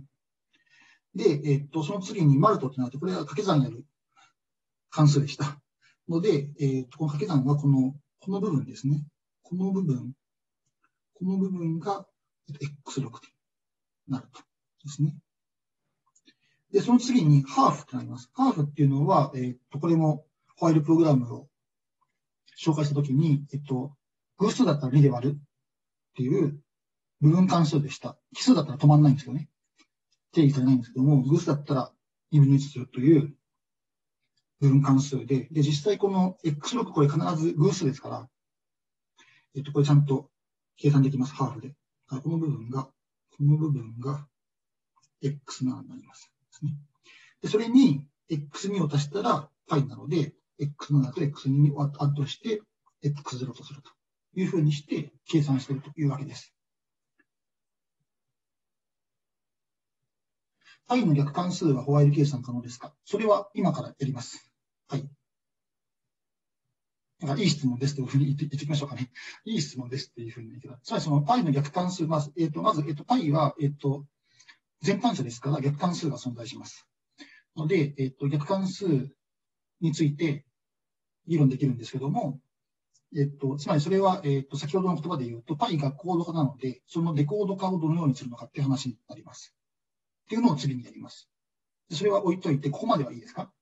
で、その次にマルトとなると、これは掛け算になる関数でした。ので、この掛け算はこの部分ですね。この部分が x6 となるとですね。で、その次にハーフとなります。ハーフっていうのは、これもホワイルプログラムを紹介したときに、偶数だったら2で割るっていう部分関数でした。奇数だったら止まんないんですよね。定義されないんですけども、偶数だったら2分の1するという部分関数で、実際この x6 これ必ず偶数ですから、これちゃんと計算できます、ハーフで。この部分が x7 になります。でそれに x2 を足したら π なので、x7 と x2 をアッドして x0 とするというふうにして計算しているというわけです。π の逆関数はホワイル計算可能ですか？それは今からやります。はい。だからいい質問ですというふうに言っておきましょうかね。いい質問ですっていうふうに言ってください。つまりその π の逆関数、まず、π は、全単数ですから逆関数が存在します。ので、逆関数について議論できるんですけども、つまりそれは、先ほどの言葉で言うと、π がコード化なので、そのデコード化をどのようにするのかっていう話になります。っていうのを次にやります。それは置いといて、ここまではいいですか？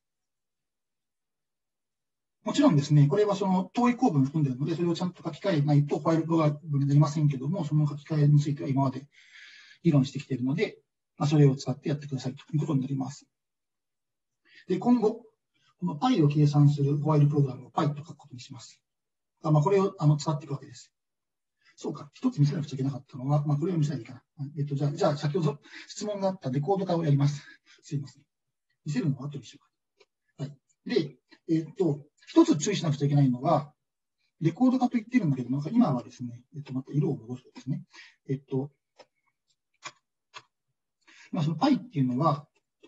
もちろんですね、これはその統一構文を含んでいるので、それをちゃんと書き換えないとファイルプログラムになりませんけども、その書き換えについては今まで議論してきているので、それを使ってやってくださいということになります。で、今後、この π を計算するホワイルプログラムを π と書くことにします。これを使っていくわけです。そうか、一つ見せなくちゃいけなかったのは、これを見せないといいかな。じゃあ、先ほど質問があったデコード化をやります。すいません。見せるのは後にしようか。はい。で、一つ注意しなくちゃいけないのは、レコード化と言ってるんだけど、今はですね、また色を戻すとですね、その π っていうのは、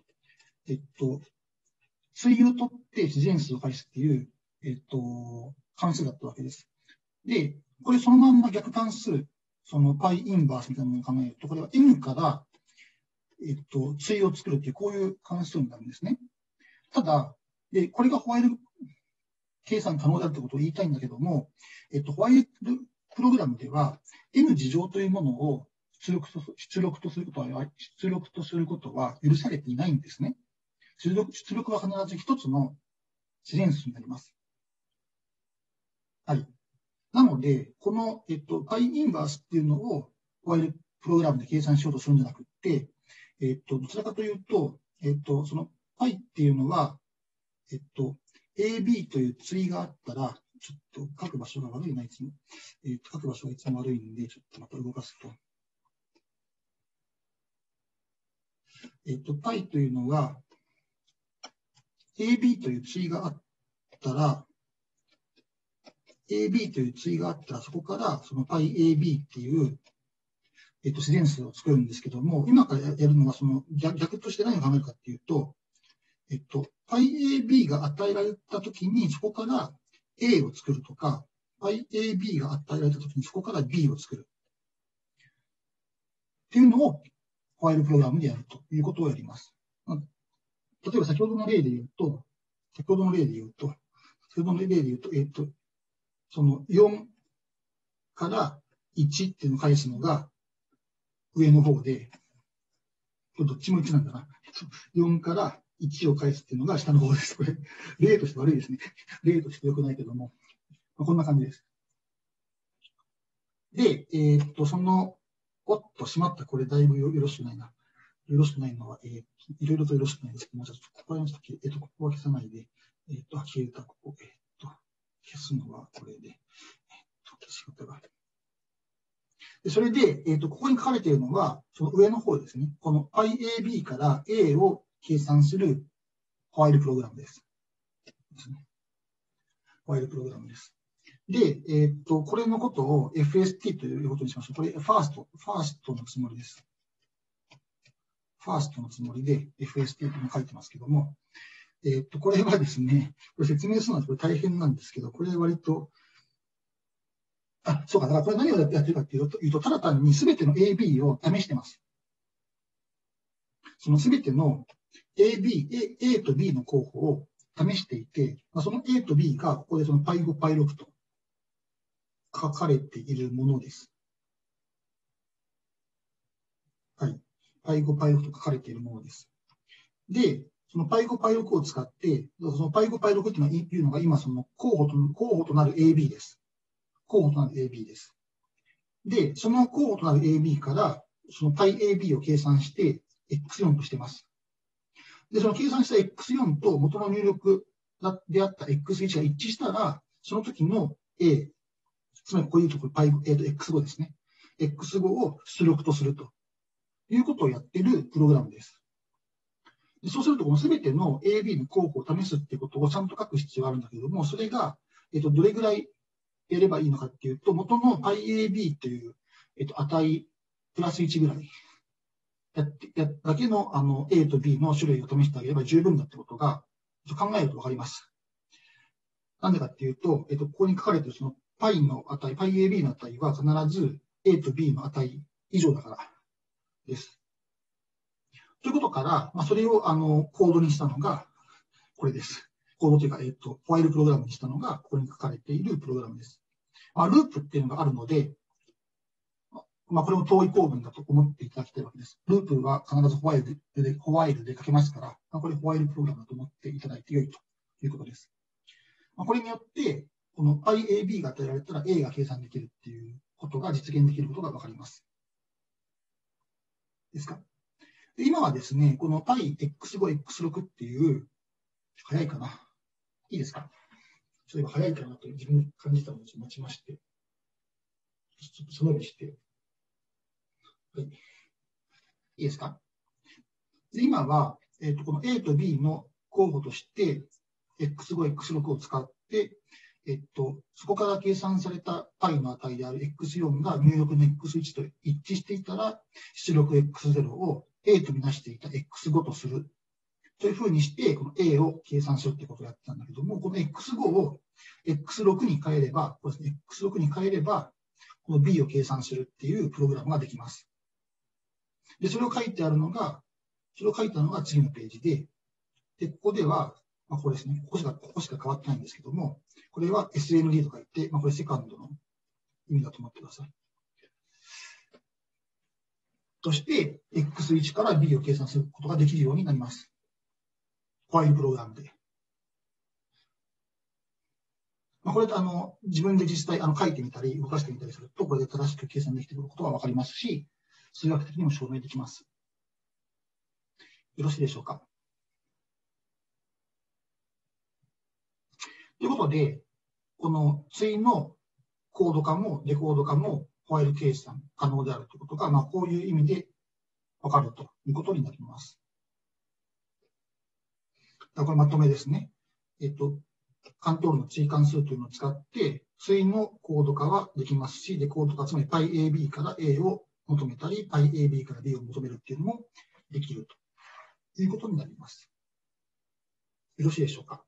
対を取って自然数を返すっていう、関数だったわけです。で、これそのまんま逆関数、その π インバースみたいなものを考えると、これは n から、対を作るっていう、こういう関数になるんですね。ただ、これがホワイル計算可能であるということを言いたいんだけども、ホワイルプログラムでは n 次乗というものを出力とすることは許されていないんですね。出力は必ず一つの自然数になります。はい。なので、この、π インバースっていうのをホワイルプログラムで計算しようとするんじゃなくて、どちらかというと、その π っていうのは、AB という対があったら、ちょっと書く場所が悪いな、いつも。書く場所がいつも悪いんで、ちょっとまた動かすと。π というのが、AB という対があったら、AB という対があったら、そこからその πAB っていう、自然数を作るんですけども、今からやるのはその逆として何を考えるかっていうと、πAB が与えられたときに、そこから A を作るとか、πAB が与えられたときに、そこから B を作る。っていうのを、ホワイルプログラムでやるということをやります。例えば先ほどの例で言うと、その4から1っていうのを返すのが上の方で、どっちも1なんだな。4から1を返すっていうのが下の方です。これ、例として悪いですね。例として良くないけども、こんな感じです。で、しまった、これだいぶよろしくないな。よろしくないのは、いろいろとよろしくないですけども、じゃあ、ここは消さないで、消えた、ここ、消すのはこれで、消し方が。でそれで、ここに書かれているのは、その上の方ですね。この πAB から A を計算するホワイルプログラムです。ホワイルプログラムです。で、これのことを FST ということにしましょう。これ、ファーストのつもりです。ファーストのつもりで FST と書いてますけども、 これはですね、これ説明するのはこれ大変なんですけど、これ割と、そうか、だからこれ何をやってるかというと、ただ単に全ての AB を試してます。その全ての A と B の候補を試していて、その A と B がここでその π5、π6 と書かれているものです。はい。π5、π6 と書かれているものです。で、その π5、π6 を使って、その π5、π6 っていうのが今その候補となる AB です。候補となる AB です。で、その候補となる AB から、その πAB を計算して、X4 としてます。で、その計算した X4 と元の入力であった X1 が一致したら、その時の A、つまりこういうところ、X5 ですね。X5 を出力とするということをやっているプログラムです。でそうすると、この全ての AB の候補を試すっていうことをちゃんと書く必要があるんだけども、それが、どれぐらいやればいいのかっていうと、元の πAB という、値、プラス1ぐらいだけの、A と B の種類を試してあげれば十分だってことが、考えるとわかります。なんでかっていうと、ここに書かれているその π の値、πAB の値は必ず A と B の値以上だからです。ということから、それをコードにしたのが、これです。コードというか、ファイルプログラムにしたのが、ここに書かれているプログラムです。ループっていうのがあるので、これも遠い構文だと思っていただきたいわけです。ループは必ずホワイルで書けますから、これホワイルプログラムだと思っていただいて良いということです。これによって、この πAB が与えられたら A が計算できるっていうことが実現できることがわかります。ですか？で今はですね、この πx5、x6 っていう、早いかな。いいですか？そういえば早いかなと自分に感じたので待ちまして、ちょっとそのようにして、はい。いいですか？で今は、この A と B の候補として、x5、x6 を使って、そこから計算された π の値である x4 が入力の x1 と一致していたら、出力 x0 を A とみなしていた x5 とする。というふうにして、この A を計算するということをやってたんだけども、この x5 を x6 に変えれば、これですね、x6 に変えれば、この B を計算するっていうプログラムができます。で、それを書いたのが次のページで、ここでは、ここですね、ここしか変わってないんですけども、これは SND と書いて、これセカンドの意味だと思ってください。そして、X1 から B を計算することができるようになります。ファイルプログラムで。これと自分で実際書いてみたり動かしてみたりすると、これで正しく計算できていることがわかりますし、数学的にも証明できます。よろしいでしょうか。ということで、この対のコード化もデコード化もファイル計算可能であるということが、こういう意味でわかるということになります。これまとめですね。カントロールの対関数というのを使って、対のコード化はできますし、デコード化、つまり πAB から A を求めたり、πAB から B を求めるっていうのもできるということになります。よろしいでしょうか。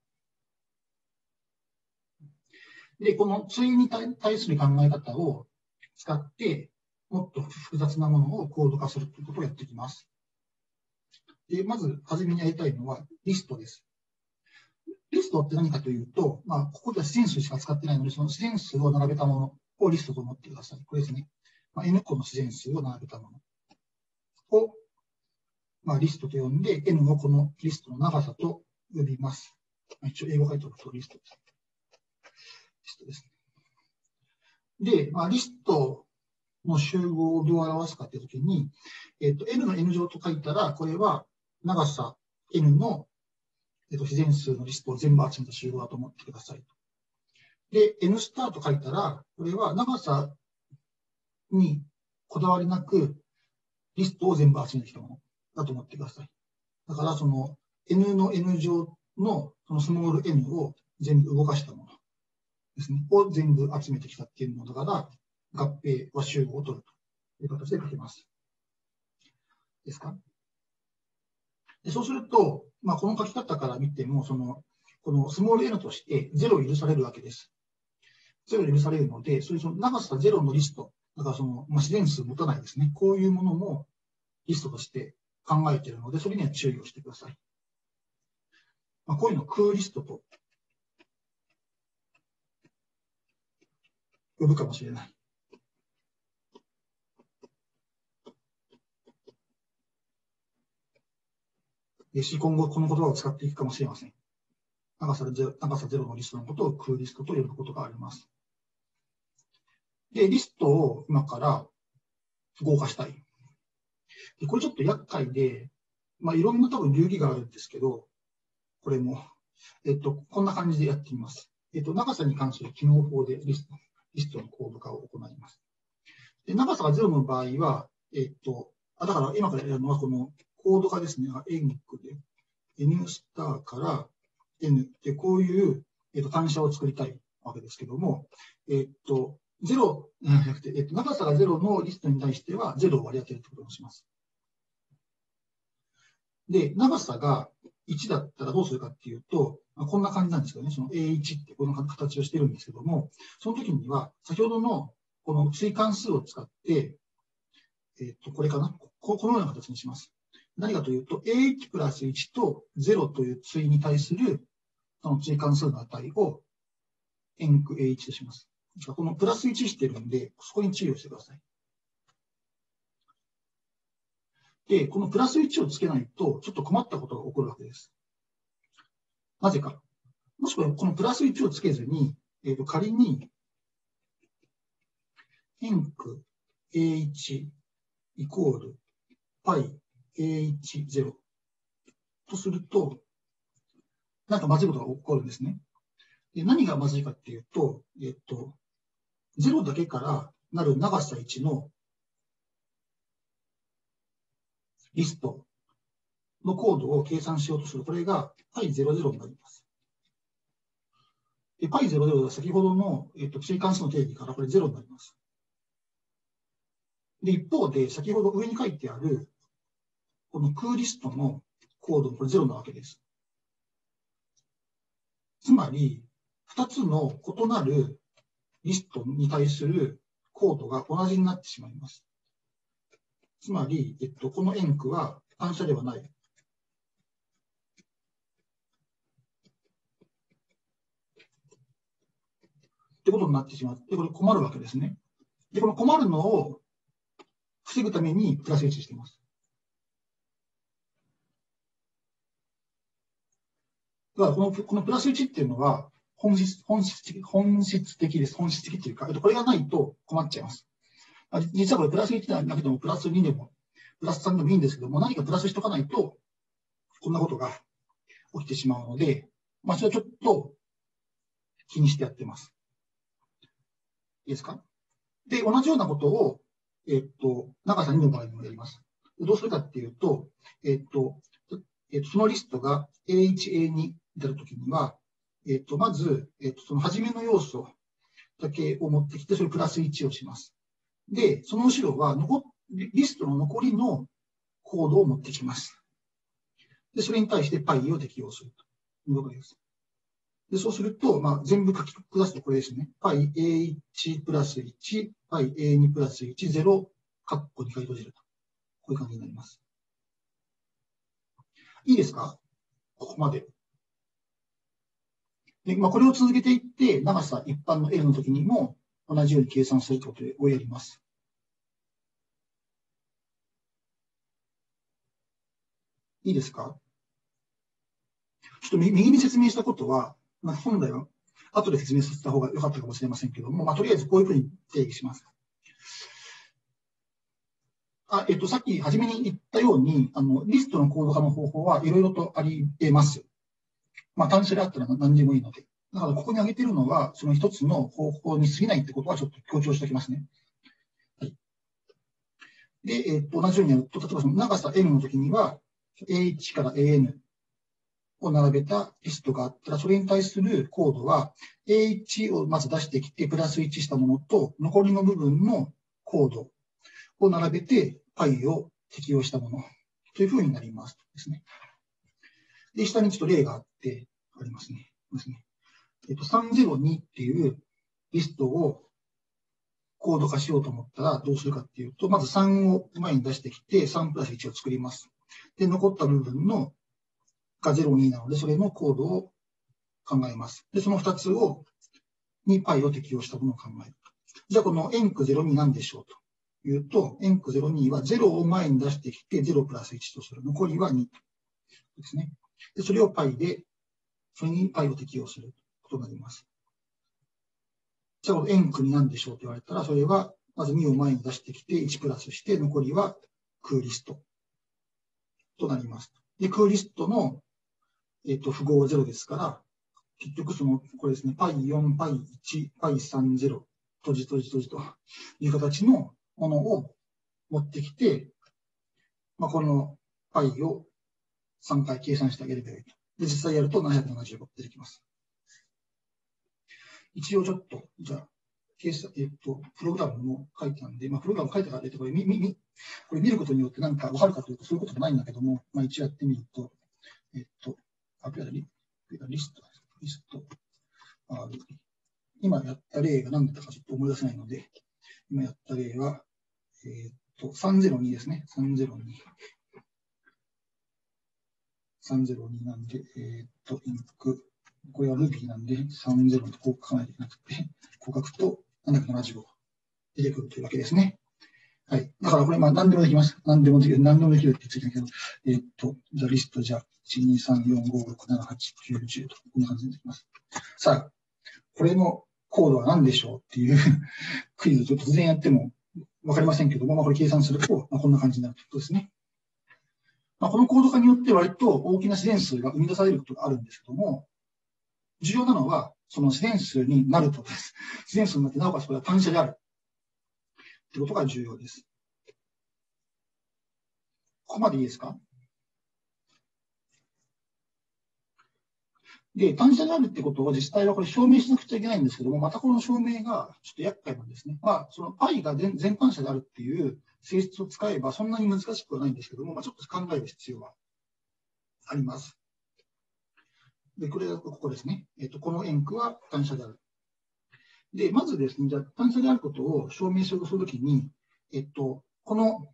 で、この対に対する考え方を使って、もっと複雑なものをコード化するということをやっていきます。で、まず、初めにやりたいのはリストです。リストって何かというと、ここでは自然数しか使ってないので、その自然数を並べたものをリストと思ってください。これですね。N 個の自然数を並べたものを、リストと呼んで、N をこのリストの長さと呼びます。一応英語書いておくとリストです。リストですね。で、リストの集合をどう表すかというときに、N の N 乗と書いたら、これは長さ N の自然数のリストを全部集めた集合だと思ってください。で、N スターと書いたら、これは長さにこだわりなく、リストを全部集めてきたものだと思ってください。だから、その N の N 乗のそのスモール n を全部動かしたものですね。を全部集めてきたっていうのだから、合併は集合を取るという形で書けます。ですか？ でそうすると、この書き方から見ても、このスモール n として0を許されるわけです。0を許されるので、そういうその長さ0のリスト、だから自然数持たないですね。こういうものもリストとして考えているので、それには注意をしてください。こういうのを空リストと呼ぶかもしれない。今後この言葉を使っていくかもしれません。長さ0のリストのことを空リストと呼ぶことがあります。で、リストを今から符号化したい。でこれちょっと厄介で、いろんな多分流儀があるんですけど、これも、こんな感じでやってみます。長さに関する機能法でリストのコード化を行います。で長さが0の場合は、だから今からやるのはこのコード化ですね。enc で、n スターから n で、こういう、単車を作りたいわけですけども、0じゃなくて、長さが0のリストに対しては0を割り当てるということをします。で、長さが1だったらどうするかっていうと、こんな感じなんですけどね、その A1 ってこの形をしてるんですけども、その時には、先ほどのこの対関数を使って、これかな、このような形にします。何かというと、A1 プラス1と0という対に対するその対関数の値を enc A1 とします。このプラス1してるんで、そこに注意をしてください。で、このプラス1をつけないと、ちょっと困ったことが起こるわけです。なぜか。もしくは、このプラス1をつけずに、仮に、enc A1 イコール π A10 とすると、なんかまずいことが起こるんですね。で何がまずいかっていうと、0だけからなる長さ1のリストのコードを計算しようとする。これが π00 になります。で π00 は先ほどの対関数の定義からこれ0になります。で、一方で先ほど上に書いてあるこの空リストのコードもこれ0なわけです。つまり、2つの異なるリストに対するコードが同じになってしまいます。つまり、このencは単車ではない。ってことになってしまって、これ困るわけですね。で、この困るのを防ぐためにプラス1しています。だからこのプラス1っていうのは本質的です。本質的っていうか、これがないと困っちゃいます。実はこれプラス1じゃなくてもプラス2でもプラス3でもいいんですけども、何かプラスしとかないとこんなことが起きてしまうので、それはちょっと気にしてやってます。いいですか？で、同じようなことを、長さ2の場合にもやります。どうするかっていうと、そのリストが A1、A2 であるときには、まず、その初めの要素だけを持ってきて、それプラス1をします。で、その後ろはリストの残りのコードを持ってきます。で、それに対して π を適用するというわけです。で、そうすると、全部書き下すとこれですね。π A1 プラス1、π A2 プラス1、0、カッコ2回閉じると。こういう感じになります。いいですか？ここまで。で、これを続けていって、長さ一般の L の時にも同じように計算するということをやります。いいですか？ちょっと右に説明したことは、本来は後で説明させた方が良かったかもしれませんけども、とりあえずこういうふうに定義します。さっき初めに言ったように、リストのコード化の方法はいろいろとあり得ます。単車であったら何でもいいので。だから、ここに挙げているのは、その一つの方法に過ぎないってことはちょっと強調しておきますね。はい。で、同じようにやると、例えばその長さ n の時には、A1 から AN を並べたリストがあったら、それに対するコードは、A1 をまず出してきて、プラス1したものと、残りの部分のコードを並べて、π を適用したものというふうになりますですね。 で、下にちょっと例がありますね。302っていうリストをコード化しようと思ったらどうするかっていうと、まず3を前に出してきて、3プラス1を作ります。で、残った部分が02なので、それのコードを考えます。で、その2つに π を適用したものを考える。じゃあ、この enc02 何でしょうというと、enc02 は0を前に出してきて、0プラス1とする。残りは2ですね。で、それを π で、それに π を適用することになります。じゃあ、enc2 何でしょうと言われたら、それは、まず2を前に出してきて、1プラスして、残りは空リストとなります。で、空リストの、符号0ですから、結局これですね、π4、π1、π30、閉じ閉じ閉じという形のものを持ってきて、この π を3回計算してあげればいいと。で、実際やると775出てきます。一応ちょっと、じゃあ、プログラムも書いたんで、プログラム書いたからこれ見ることによって何か分かるかというとそういうこともないんだけども、一応やってみると、リスト、今やった例が何だったかちょっと思い出せないので、今やった例は、302ですね。302なんで、インク、これは Ruby なんで、30とこう書かないといけなくて、こう書くと775出てくるというわけですね。はい。だからこれ、何でもできます。何でもできるってついてるけど、じゃあリスト、じゃあ、1、2、3、4、5、6、7、8、9、10と、こんな感じにできます。さあ、これのコードは何でしょうっていうクイズを突然やってもわかりませんけども、これ計算すると、こんな感じになるということですね。このコード化によって割と大きな自然数が生み出されることがあるんですけども、重要なのは、その自然数になるとです。自然数になって、なおかつこれは単車である。ということが重要です。ここまでいいですか？で、単車であるってことを実際はこれ証明しなくちゃいけないんですけども、またこの証明がちょっと厄介なんですね。その π が全単車であるっていう性質を使えばそんなに難しくはないんですけども、ちょっと考える必要はあります。で、これがここですね。この円区は単車である。で、まずですね、じゃあ単車であることを証明するときに、この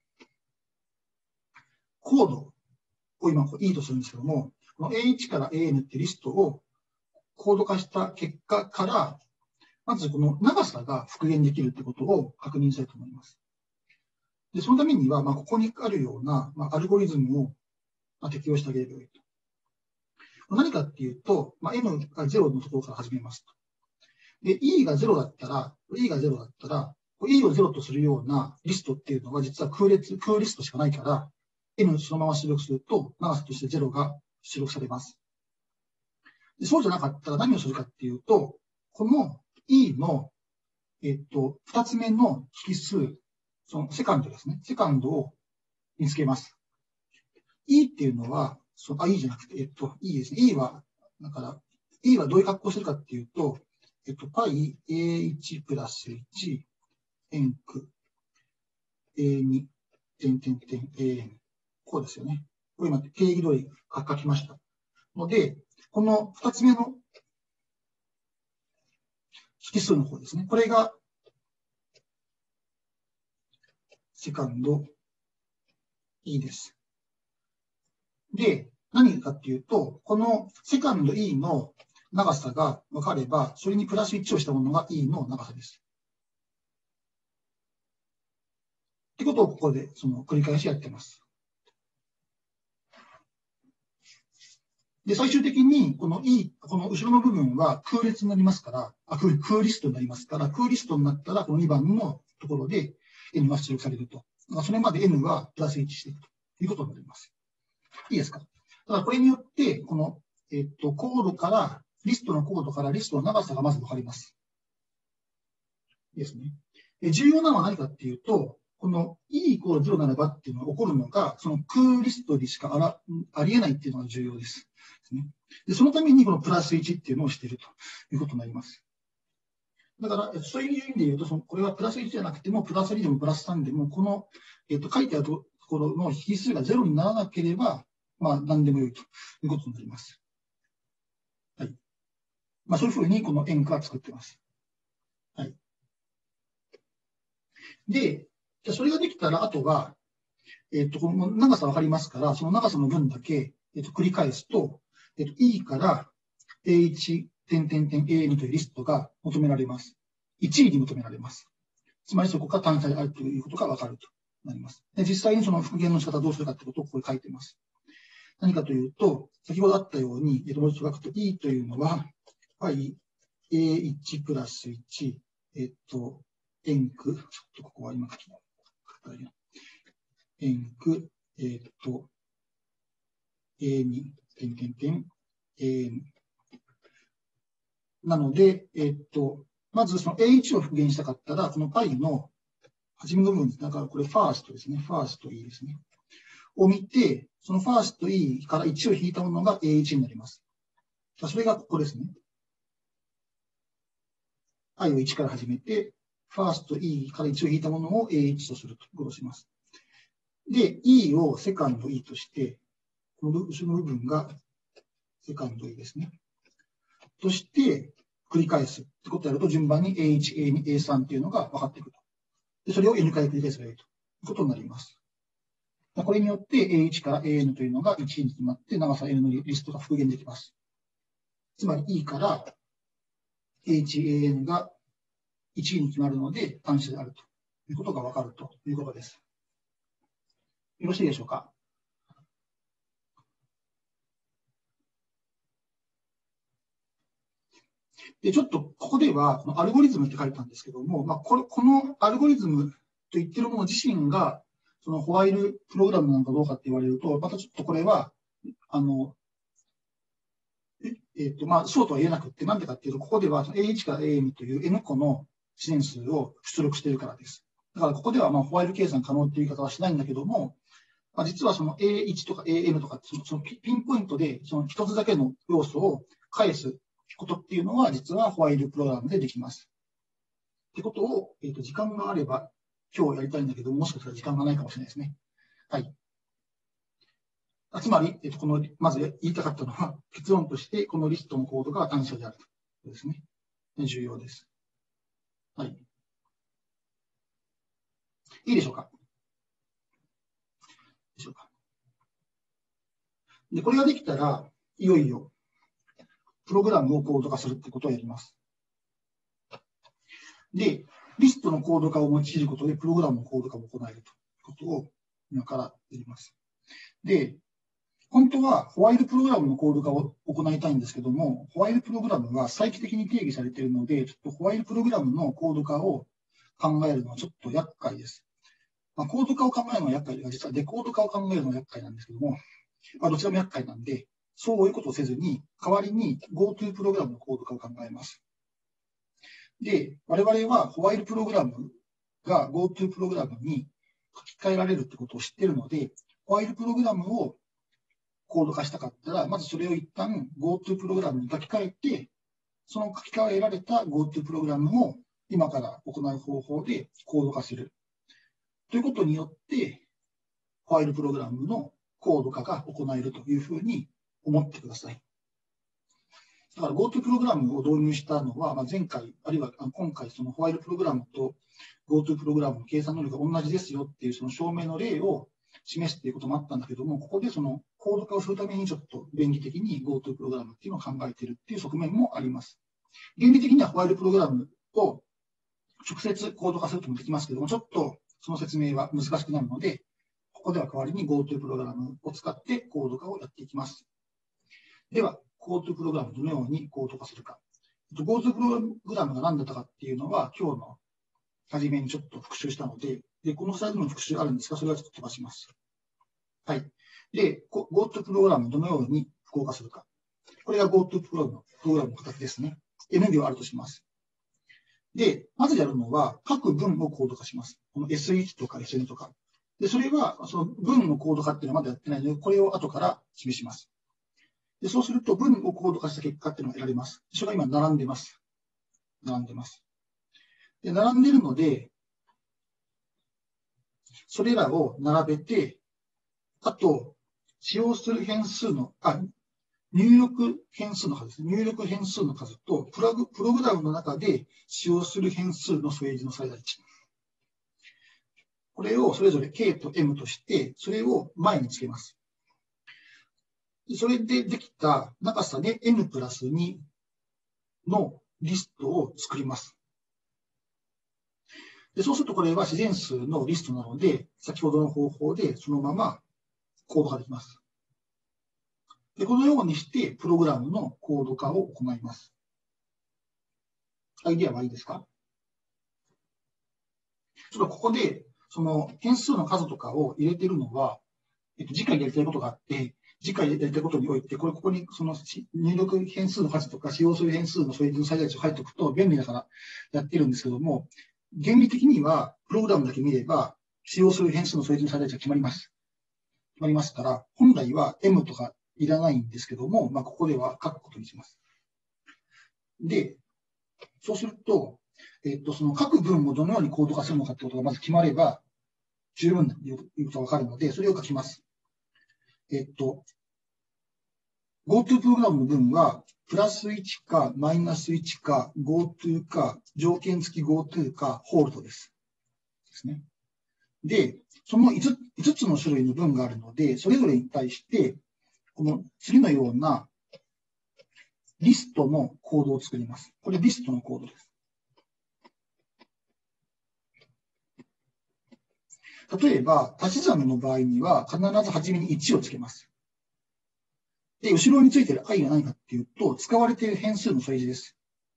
コードを今、いいとするんですけども、この A1 から AN ってリストをコード化した結果から、まずこの長さが復元できるということを確認したいと思います。で、そのためには、ここにあるような、アルゴリズムを適用してあげればいいと。何かっていうと、N が0のところから始めますと。で、E が0だったら、E を0とするようなリストっていうのは、実は空リストしかないから、N そのまま出力すると、長さとして0が出力されます。でそうじゃなかったら何をするかっていうと、この E の、2つ目の引数、そのセカンドですね。セカンドを見つけます。E っていうのは、E じゃなくて、E ですね。E はどういう格好してるかっていうと、π A1 プラス1、円区、A2、AN。こうですよね。これ今、定義通り書きました。ので、この2つ目の引数の方ですね。これが、セカンド E です。で、何かっていうと、このセカンド E の長さが分かれば、それにプラス1をしたものが E の長さです。ってことをここで繰り返しやってます。で、最終的にこの後ろの部分は空列になりますから、空リストになりますから、空リストになったらこの2番のところで N は出力されると。それまで N はプラス1していくということになります。いいですか？だからこれによって、この、コードから、リストのコードからリストの長さがまず分かります。いいですね。重要なのは何かっていうと、この E イコール0ならばっていうのが起こるのが、その空リストでしかありえないっていうのが重要です。でそのためにこのプラス1っていうのをしているということになります。だから、そういう意味で言うと、これはプラス1じゃなくても、プラス2でもプラス3でも、この、書いてあるところの引数が0にならなければ、 まあ、何でもよいということになります。はい。まあ、そういうふうにこのENCは作っています。はい。で、じゃそれができたら、あとは、この長さわかりますから、その長さの分だけ、繰り返すと、E から A1、点々点 AN というリストが求められます。1位に求められます。つまりそこが単体であるということがわかるとなります。で、実際にその復元の仕方をどうするかということをここに書いています。何かというと、先ほどあったように、もう一度書くと E というのは、A1 プラス1、ENC、ちょっとここは今書きながら、ENC、A2、点々点、AN。なので、まずその A1 を復元したかったら、この π の初めの部分、だからこれファーストですね。ファースト E ですね。を見て、そのファースト E から1を引いたものが A1 になります。それがここですね。I を1から始めて、ファースト E から1を引いたものを A1 とするということをします。で、E をセカンド E として、この後ろの部分がセカンド E ですね。として、繰り返すってことをやると、順番に A1、A2、A3 っていうのが分かっていくと。で、それを N 回繰り返せばいいということになります。これによって A1 から AN というのが1に決まって、長さ N のリストが復元できます。つまり E から HAN が1に決まるので、単子であるということが分かるということです。よろしいでしょうか。で、ちょっとここでは、このアルゴリズムって書いたんですけども、このアルゴリズムと言ってるもの自身が、そのホワイルプログラムなのかどうかって言われると、またちょっとこれは、そうとは言えなくって、なんでかっていうと、ここでは A1 から AN という N 個の自然数を出力しているからです。だからここではホワイル計算可能っていう言い方はしないんだけども、実はその A1 とか AN とかそのピンポイントでその一つだけの要素を返すことっていうのは、実はホワイルプログラムでできます。ってことを、時間があれば今日やりたいんだけど、もしかしたら時間がないかもしれないですね。はい。つまり、まず言いたかったのは、結論として、このリストのコードが単車であるということですね。重要です。はい。いいでしょうか。でしょうか。で、これができたら、いよいよ、プログラムをコード化するってことをやります。で、リストのコード化を用いることで、プログラムのコード化を行えるということを、今からやります。で、本当はホワイルプログラムのコード化を行いたいんですけども、ホワイルプログラムは再帰的に定義されているので、ちょっとホワイルプログラムのコード化を考えるのはちょっと厄介です。コード化を考えるのは厄介で、実はデコード化を考えるのは厄介なんですけども、どちらも厄介なんで、そういうことをせずに、代わりに GoTo プログラムのコード化を考えます。で、我々はホワイルプログラムが GoTo プログラムに書き換えられるってことを知っているので、ホワイルプログラムをコード化したかったら、まずそれを一旦 GoTo プログラムに書き換えて、その書き換えられた GoTo プログラムを今から行う方法でコード化する。ということによって、ホワイルプログラムのコード化が行えるというふうに思ってください。だから GoTo プログラムを導入したのは、前回、あるいは今回、そのホワイルプログラムと GoTo プログラムの計算能力が同じですよっていうその証明の例を示すということもあったんだけども、ここでそのコード化をするためにちょっと便宜的に GoTo プログラムっていうのを考えているっていう側面もあります。原理的にはホワイルプログラムを直接コード化するともできますけども、ちょっとその説明は難しくなるので、ここでは代わりに GoTo プログラムを使ってコード化をやっていきます。では、GoTo プログラムをどのようにコード化するか。GoTo プログラムが何だったかっていうのは、今日の初めにちょっと復習したので、このスライドの復習があるんですが、それはちょっと飛ばします。はい。で、GoTo プログラムをどのように複合化するか。これが GoTo プログラムの形ですね。N 行あるとします。で、まずやるのは、各文をコード化します。この S1 とか SN とか。で、それは、その文のコード化っていうのはまだやってないので、これを後から示します。で、そうすると、文をコード化した結果っていうのが得られます。それが今、並んでます。並んでます。で、並んでるので、それらを並べて、あと、 使用する変数の、入力変数の数です。入力変数の数と、プログラムの中で使用する変数の添え字の最大値。これをそれぞれ K と M として、それを前につけます。それでできた長さで N プラス2のリストを作ります。でそうするとこれは自然数のリストなので、先ほどの方法でそのままコード化できます。でこのようにしてプログラムのコード化を行います。アイデアはいいですか？ちょっとここで、その変数の数とかを入れているのは、次回やりたいことがあって、次回やりたいことにおいて、ここにその入力変数の数とか使用する変数の最大値を書いておくと便利だからやってるんですけども、原理的にはプログラムだけ見れば、使用する変数の最大値が決まります。決まりますから、本来は M とかいらないんですけども、ここでは書くことにします。で、そうすると、その各文をどのようにコード化するのかってことがまず決まれば、十分ということがわかるので、それを書きます。GoTo プログラムの文は、プラス1か、マイナス1か、GoTo か、条件付き GoTo か、ホールドです。ですね。で、その 5つの種類の文があるので、それぞれに対して、この次のようなリストのコードを作ります。これリストのコードです。例えば、足し算の場合には、必ず初めに1をつけます。で、後ろについている i が何かっていうと、使われている変数の添え字です。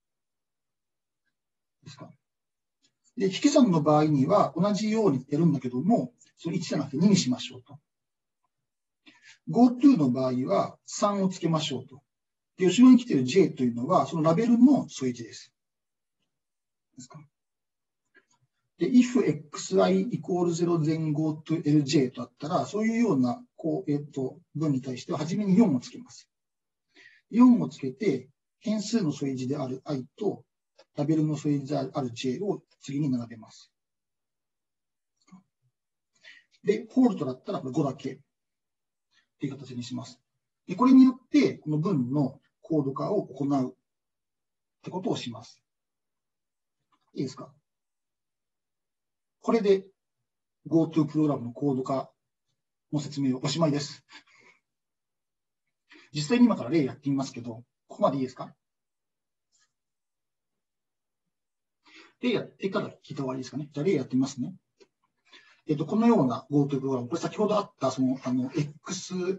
ですか。で、引き算の場合には、同じようにやるんだけども、それ1じゃなくて2にしましょうと。GoTo の場合は3をつけましょうと。で、後ろに来ている J というのは、そのラベルの添え字です。ですか。で、if xi equals 0 then GoTo lj とあったら、そういうような、文に対しては、初めに4をつけます。4をつけて、変数の添え字である i と、ラベルの添え字である j を次に並べます。で、ホールドだったらこれ5だけっていう形にします。で、これによって、この文のコード化を行うってことをします。いいですか？これで GoTo プログラムのコード化の説明をおしまいです。実際に今から例やってみますけど、ここまでいいですか？例やってから聞いた方がいいですかね。じゃあ例やってみますね。このような GoTo プログラム、これ先ほどあった、X1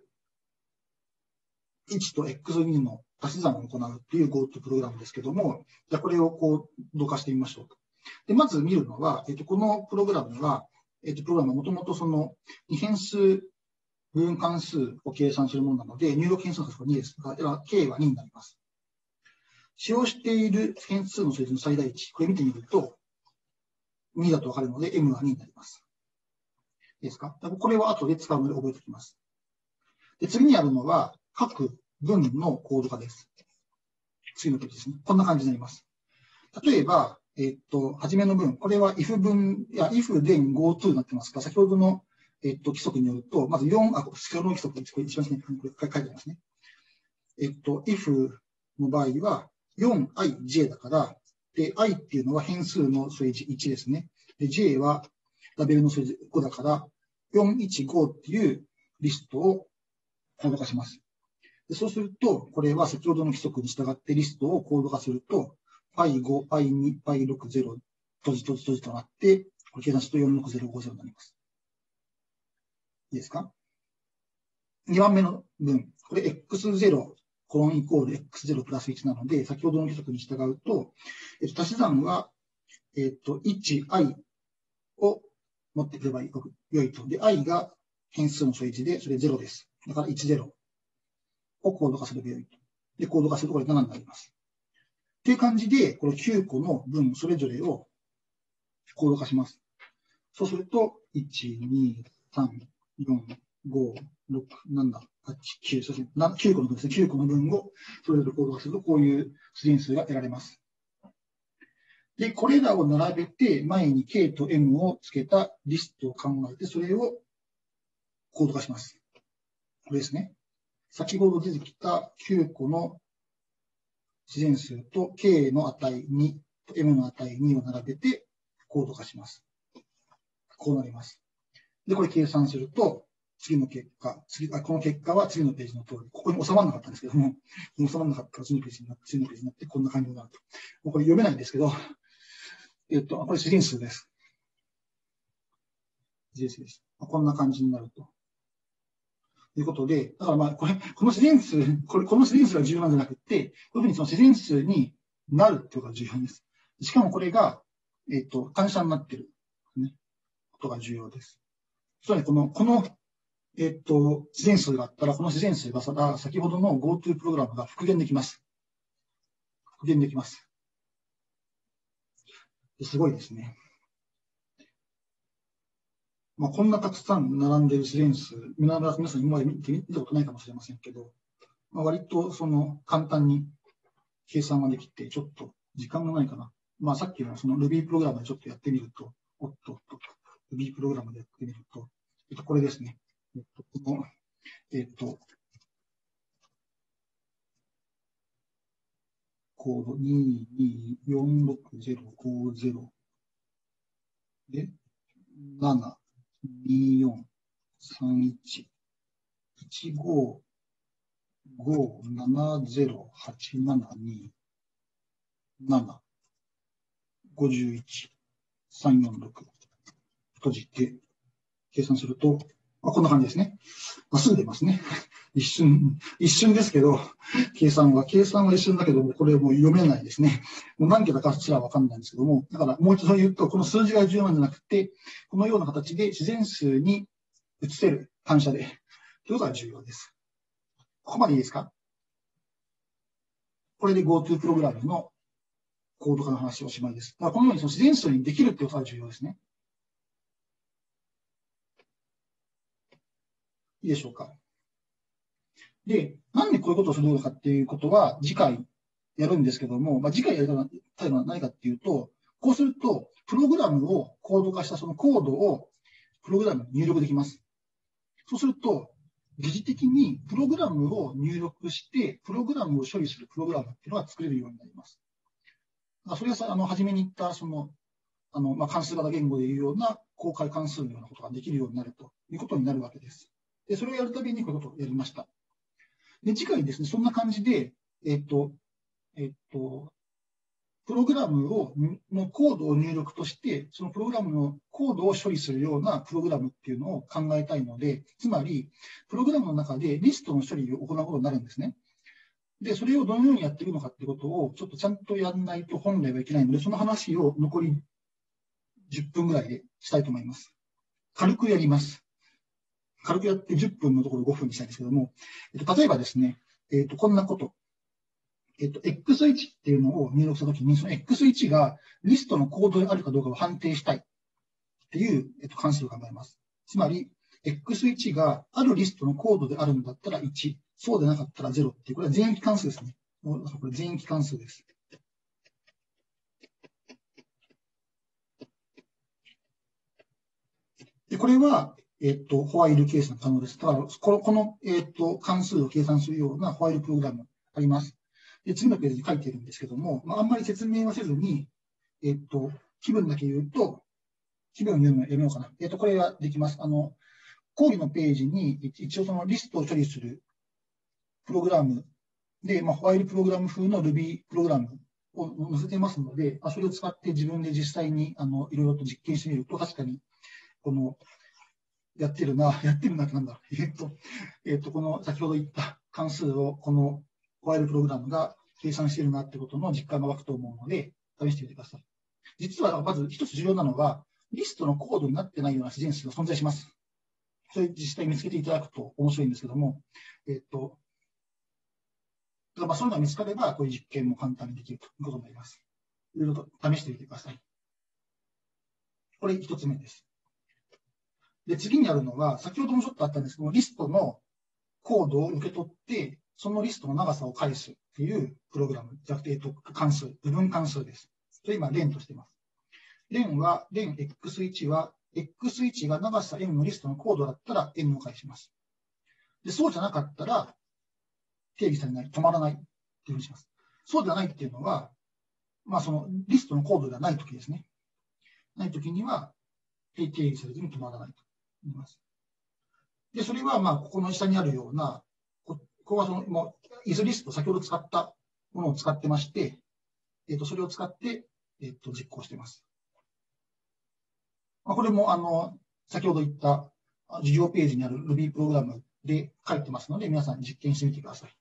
と X2 の足し算を行うっていう GoTo プログラムですけども、じゃあこれをコード化してみましょうと。で、まず見るのは、このプログラムは、プログラムはもともとその変数分関数を計算するものなので、入力変数の数が2ですが、では K は2になります。使用している変数の数字の最大値、これ見てみると、2だとわかるので、M は2になります。いいですか？これは後で使うので覚えておきます。で、次にあるのは、各文のコード化です。次のページですね。こんな感じになります。例えば、初めの文、これは if 文、if then GoTo になってますが、先ほどの、規則によると、まず4、先ほどの規則、これ一番下にこれ書いてありますね。if の場合は、4i、j だから、で、i っていうのは変数の数字1ですね。で、j はラベルの数字5だから、415っていうリストをコード化します。でそうすると、これは先ほどの規則に従ってリストをコード化すると、π5、π2、π6、0、閉じとなって、これ計算すると46050になります。いいですか？ 2 番目の文、これ x0 コロンイコール x0 プラス1なので、先ほどの規則に従うと、足し算は、1i を持ってくれば良いと。で、i が変数の数字で、それ0です。だから10をコード化すれば良いと。で、コード化するとこれ7になります。っていう感じで、この9個の文それぞれをコード化します。そうすると、1、2、3、4、5、6、7、8、9、そして9個の文ですね。9個の文をそれぞれコード化すると、こういう出現数が得られます。で、これらを並べて、前に K と M をつけたリストを考えて、それをコード化します。 これですね。先ほど出てきた9個の自然数と K の値2と M の値2を並べてコード化します。こうなります。で、これ計算すると、次の結果、この結果は次のページの通り、ここに収まらなかったんですけども、収まらなかったら次のページになって、こんな感じになると。もうこれ読めないんですけど、これ自然数です。自然数です。こんな感じになると。ということで、だからこの自然数、この自然数が重要なんじゃなくて、こういうふうにその自然数になるということが重要です。しかもこれが、単車になっている、ね、ことが重要です。つまりこの自然数があったら、この自然数が先ほどの GoTo プログラムが復元できます。復元できます。すごいですね。こんなたくさん並んでいる自然数、皆さん今まで見たことないかもしれませんけど、割と簡単に計算ができて、ちょっと時間がないかな。さっきのRuby プログラムでちょっとやってみると、Ruby プログラムでやってみると、これですね。コード224650で、7、24、31、15、5708727、51、346閉じて計算すると、こんな感じですね。すぐ出ますね。一瞬ですけど、計算は一瞬だけども、これもう読めないですね。もう何桁かすらわかんないんですけども、だからもう一度言うと、この数字が重要なんじゃなくて、このような形で自然数に移せる単車で、ということが重要です。ここまでいいですか？これで GoTo プログラムのコード化の話をおしまいです。このように自然数にできるということが重要ですね。いいでしょうか？で、なんでこういうことをするのかっていうことは次回やるんですけども、次回やりたいのは何かっていうと、こうすると、プログラムをコード化したそのコードをプログラムに入力できます。そうすると、疑似的にプログラムを入力して、プログラムを処理するプログラムっていうのが作れるようになります。それは初めに言った関数型言語でいうような公開関数のようなことができるようになるということになるわけです。で、それをやるたびにこういうことをやりました。で、次回ですね、そんな感じで、プログラムのコードを入力として、そのプログラムのコードを処理するようなプログラムっていうのを考えたいので、つまり、プログラムの中でリストの処理を行うことになるんですね。で、それをどのようにやっているのかっていうことを、ちょっとちゃんとやらないと本来はいけないので、その話を残り10分ぐらいでしたいと思います。軽くやります。軽くやって10分のところ5分にしたいんですけども、例えばですね、こんなこと。X1 っていうのを入力したときに、その X1 がリストのコードであるかどうかを判定したいっていう、関数を考えます。つまり、X1 があるリストのコードであるんだったら1、そうでなかったら0っていう、これは全域関数ですね。これ全域関数です。で、これは、ホワイルケースが可能です。だから、この、関数を計算するようなホワイルプログラムあります。で、次のページに書いているんですけども、あんまり説明はせずに、気分だけ言うと、気分を言うのをやめようかな。これができます。講義のページに、一応そのリストを処理するプログラムで、ホワイルプログラム風の Ruby プログラムを載せてますので、それを使って自分で実際に、いろいろと実験してみると、確かに、やってるなってなんだ。この先ほど言った関数を、このホワイルプログラムが計算しているなってことの実感が湧くと思うので、試してみてください。実は、まず一つ重要なのは、リストのコードになってないような自然数が存在します。それ実際見つけていただくと面白いんですけども、そういうのが見つかれば、こういう実験も簡単にできるということになります。いろいろと試してみてください。これ一つ目です。で、次にあるのは、先ほどもちょっとあったんですけども、リストのコードを受け取って、そのリストの長さを返すっていうプログラム、関数、部分関数です。それ今、lenとしています。len x1 は、x1 が長さ n のリストのコードだったら n を返します。 で、そうじゃなかったら、定義されない、止まらないっていうふうにします。そうではないっていうのは、そのリストのコードではないときですね。ないときには、定義されずに止まらないと言います。で、それは、ここの下にあるような、ここはその、もう、イズリスト、先ほど使ったものを使ってまして、それを使って、実行しています。これも、先ほど言った授業ページにある Ruby プログラムで書いてますので、皆さん実験してみてください。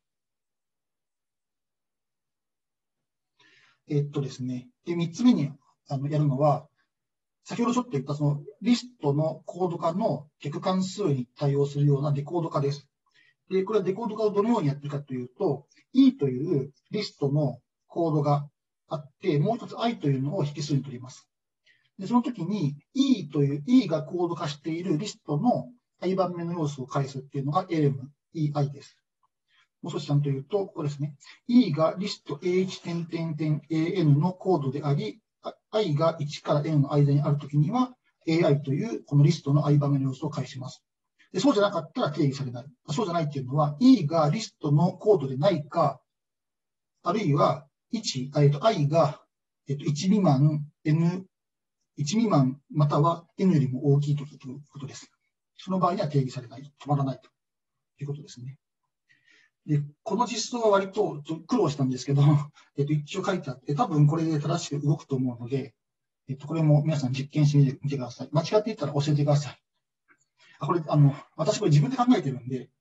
ですね。で、3つ目にやるのは、先ほどちょっと言ったそのリストのコード化の逆関数に対応するようなデコード化です。で、これはデコード化をどのようにやってるかというと、E というリストのコードがあって、もう一つ I というのを引数に取ります。で、その時に E がコード化しているリストの I 番目の要素を返すっていうのが elem、EI です。もう少しちゃんと言うと、ここですね。E がリスト AH.AN のコードであり、I が1から N の間にあるときには、AI というこのリストの I 番目の要素を返します。で、そうじゃなかったら定義されない。そうじゃないっていうのは、E がリストのコードでないか、あるいはI が1未満、N、1未満または N よりも大きいということです。その場合には定義されない、止まらないということですね。で、この実装は割と苦労したんですけど、一応書いてあって、多分これで正しく動くと思うので、これも皆さん実験してみてください。間違っていったら教えてください。これ、私これ自分で考えてるんで、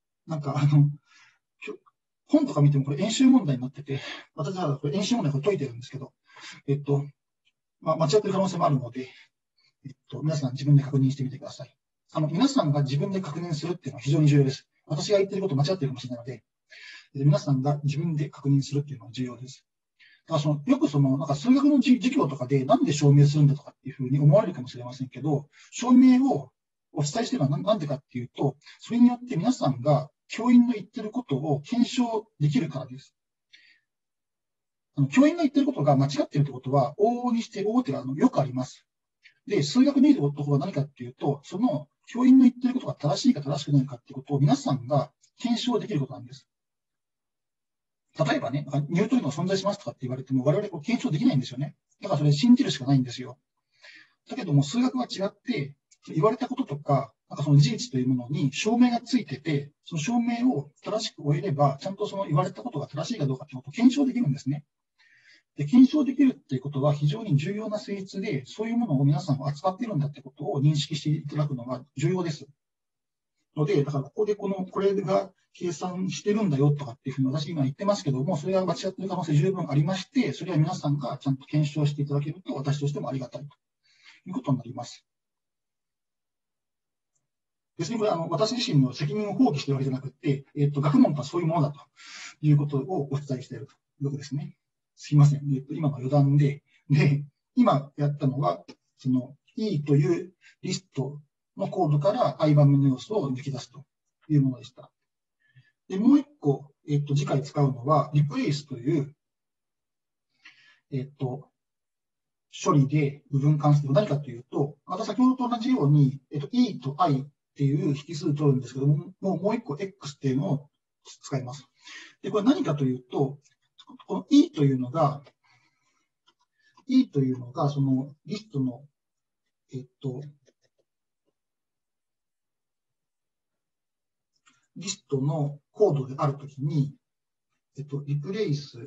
本とか見てもこれ演習問題になってて、私はこれ演習問題を解いてるんですけど、間違ってる可能性もあるので、皆さん自分で確認してみてください。皆さんが自分で確認するっていうのは非常に重要です。私が言ってること間違ってるかもしれないので、皆さんが自分で確認するっていうのは重要です。だからよく数学の授業とかでなんで証明するんだとかっていうふうに思われるかもしれませんけど、証明をお伝えしているのはなんでかっていうと、それによって皆さんが教員の言ってることを検証できるからです。教員が言ってることが間違っているということは、往々にして大手がよくあります。で、数学でいいところは何かっていうと、その教員の言ってることが正しいか正しくないかっていうことを皆さんが検証できることなんです。例えばね、ニュートリノが存在しますとかって言われても、我々検証できないんですよね。だからそれ信じるしかないんですよ。だけども、数学は違って、言われたこととか、その事実というものに証明がついてて、その証明を正しく終えれば、ちゃんとその言われたことが正しいかどうかということを検証できるんですね。で、検証できるっていうことは非常に重要な性質で、そういうものを皆さんは扱っているんだってことを認識していただくのが重要です。ので、だからここでこれが計算してるんだよとかっていうふうに私今言ってますけども、それが間違っている可能性十分ありまして、それは皆さんがちゃんと検証していただけると私としてもありがたいということになります。別にこれ私自身の責任を放棄しているわけじゃなくて、学問とはそういうものだということをお伝えしているということですね。すいません。今の余談で、今やったのは、その E というリストのコードから I 番目の要素を抜き出すというものでした。で、もう一個、次回使うのは、リプレイスという、処理で部分関数は何かというと、また先ほどと同じように、E と I っていう引数を取るんですけども、もう一個 X っていうのを使います。で、これ何かというと、この E というのが、そのリストの、リストのコードであるときに、リプレイス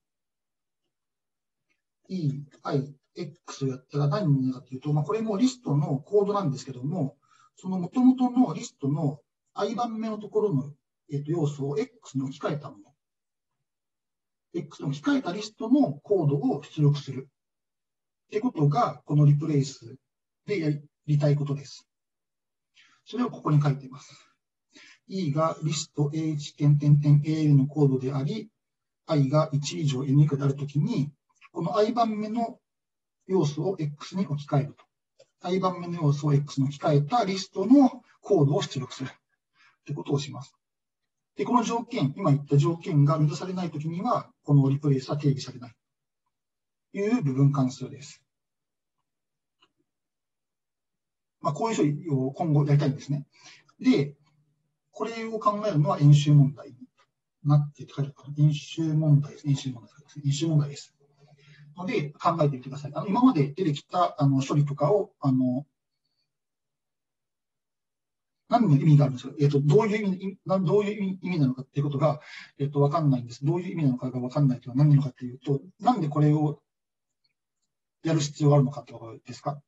E、I、X をやったら何になるかというと、これもリストのコードなんですけども、その元々のリストの I 番目のところの、要素を X に置き換えたもの。X に置き換えたリストのコードを出力する。ってことが、このリプレイスでやりたいことです。それをここに書いています。E がリスト H.AL のコードであり、I が1以上 N 以下であるときに、この I 番目の要素を X に置き換えると。I 番目の要素を X に置き換えたリストのコードを出力するということをします。で、この条件、今言った条件が満たされないときには、このリプレイスは定義されないという部分関数です。こういう処理を今後やりたいんですね。で、 これを考えるのは演習問題になって書いてあるかな。演習問題です。演習問題です。演習問題です。ので、考えてみてください。今まで出てきた処理とかを、何の意味があるんですか、どういう意味なのかっていうことが、わかんないんです。どういう意味なのかがわかんないというのは何なのかっていうと、なんでこれをやる必要があるのかってことですか。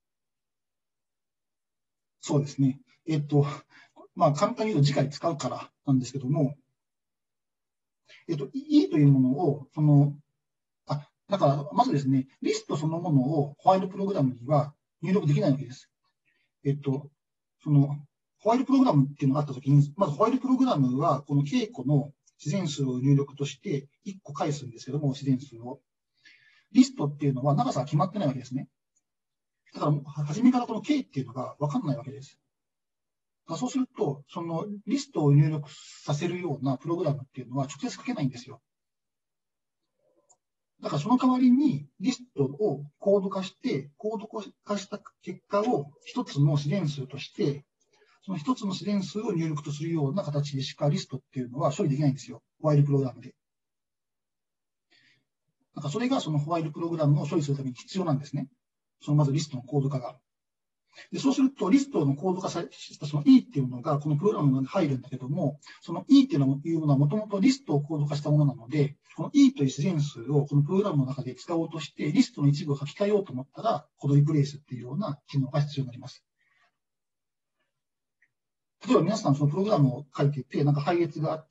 そうですね。まあ、簡単に言うと次回使うからなんですけども、E というものを、だから、まずですね、リストそのものをホワイルプログラムには入力できないわけです。その、ホワイルプログラムっていうのがあったときに、まずホワイルプログラムは、この稽古の自然数を入力として1個返すんですけども、自然数を。リストっていうのは長さが決まってないわけですね。だから、初めからこの K っていうのが分かんないわけです。そうすると、そのリストを入力させるようなプログラムっていうのは直接書けないんですよ。だからその代わりにリストをコード化して、コード化した結果を一つの自然数として、その一つの自然数を入力とするような形でしかリストっていうのは処理できないんですよ。ホワイルプログラムで。なんかそれがそのホワイルプログラムを処理するために必要なんですね。そのまずリストのコード化が。でそうすると、リストのコード化されたその E っていうのがこのプログラムに入るんだけども、その E っていうのはもともとリストをコード化したものなので、この E という自然数をこのプログラムの中で使おうとして、リストの一部を書き換えようと思ったら、コードリプレイスっていうような機能が必要になります。例えば皆さんそのプログラムを書いていて、なんか配列があって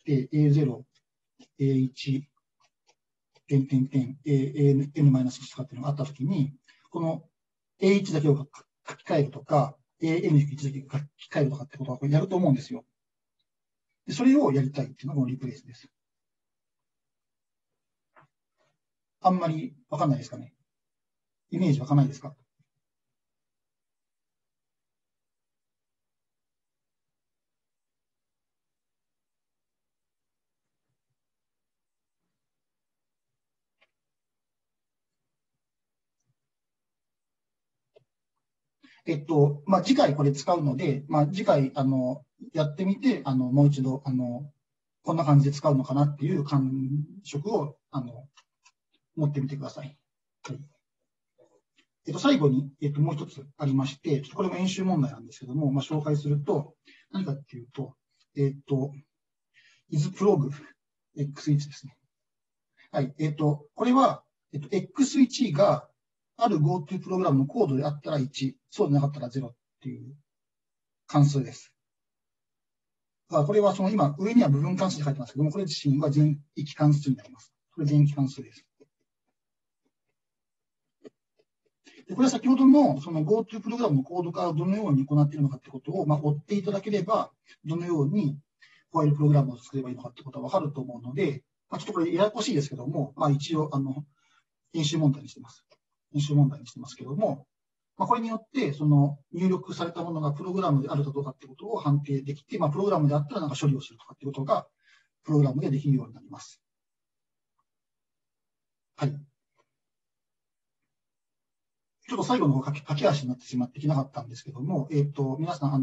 、A0、A1、N-、N-1 とかっていうのがあったときに、この A1 だけを書き換えるとか、AN-1 だけ書き換えるとかってことはやると思うんですよ。でそれをやりたいっていうのがこのリプレイスです。あんまりわかんないですかね。イメージわかんないですか。まあ、次回これ使うので、まあ、次回、やってみて、もう一度、こんな感じで使うのかなっていう感触を、持ってみてください。はい。最後に、もう一つありまして、ちょっとこれも演習問題なんですけども、まあ、紹介すると、何かっていうと、isProg X1 ですね。はい。これは、X1 がある GoTo プログラムのコードであったら1、そうでなかったら0っていう関数です。これはその今、上には部分関数で書いてますけども、これ自身は全域関数になります。これ全域関数です。でこれは先ほどのその GoTo プログラムのコード化をどのように行っているのかということを、まあ、追っていただければ、どのようにホワイルプログラムを作ればいいのかということは分かると思うので、まあ、ちょっとこれややこしいですけども、まあ、一応、演習問題にしてます。演習問題にしてますけども、まあ、これによって、その入力されたものがプログラムであるかどうかということを判定できて、まあ、プログラムであったらなんか処理をするとかっていうことが、プログラムでできるようになります。はい。ちょっと最後の方駆け足になってしまってきなかったんですけども、皆さん、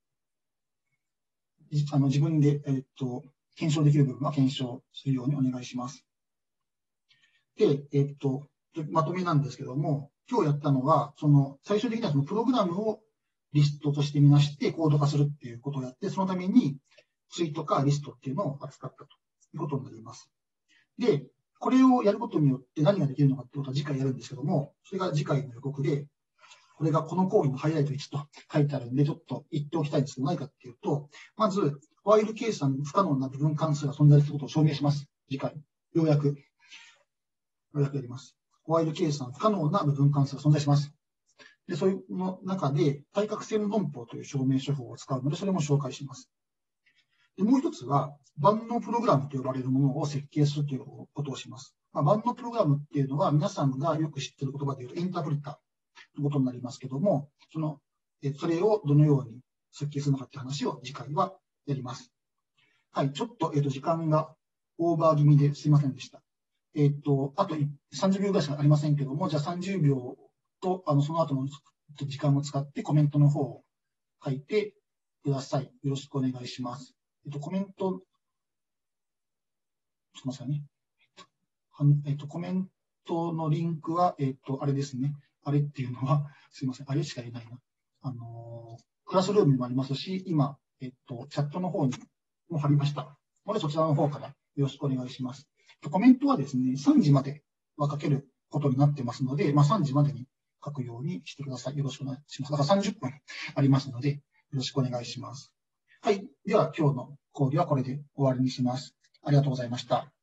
自分で、検証できる部分は検証するようにお願いします。で、まとめなんですけども、今日やったのは、最終的にはそのプログラムをリストとしてみなしてコード化するっていうことをやって、そのためにツイートかリストっていうのを扱ったということになります。で、これをやることによって何ができるのかってことは次回やるんですけども、それが次回の予告で、これがこの講義のハイライト1と書いてあるんで、ちょっと言っておきたいんですけど、何かっていうと、まず、ホワイル計算不可能な部分関数が存在することを証明します。次回。ようやくやります。ホワイル計算不可能な部分関数が存在します。で、そういうの中で、対角線論法という証明書法を使うので、それも紹介します。でもう一つは、万能プログラムと呼ばれるものを設計するということをします。まあ、万能プログラムっていうのは、皆さんがよく知っている言葉で言うと、インタープリターということになりますけども、それをどのように設計するのかっていう話を次回はやります。はい、ちょっと、時間がオーバー気味ですいませんでした。あと30秒ぐらいしかありませんけども、じゃあ30秒と、その後の時間を使ってコメントの方を書いてください。よろしくお願いします。 コメント、すみませんね。コメントのリンクは、あれですね。あれっていうのは、すいません。あれしか言えないな。クラスルームにもありますし、今、チャットの方にも貼りました。これそちらの方からよろしくお願いします。コメントはですね、3時までは書けることになってますので、3時までに書くようにしてください。よろしくお願いします。だから30分ありますので、よろしくお願いします。はい。では、今日の講義はこれで終わりにします。ありがとうございました。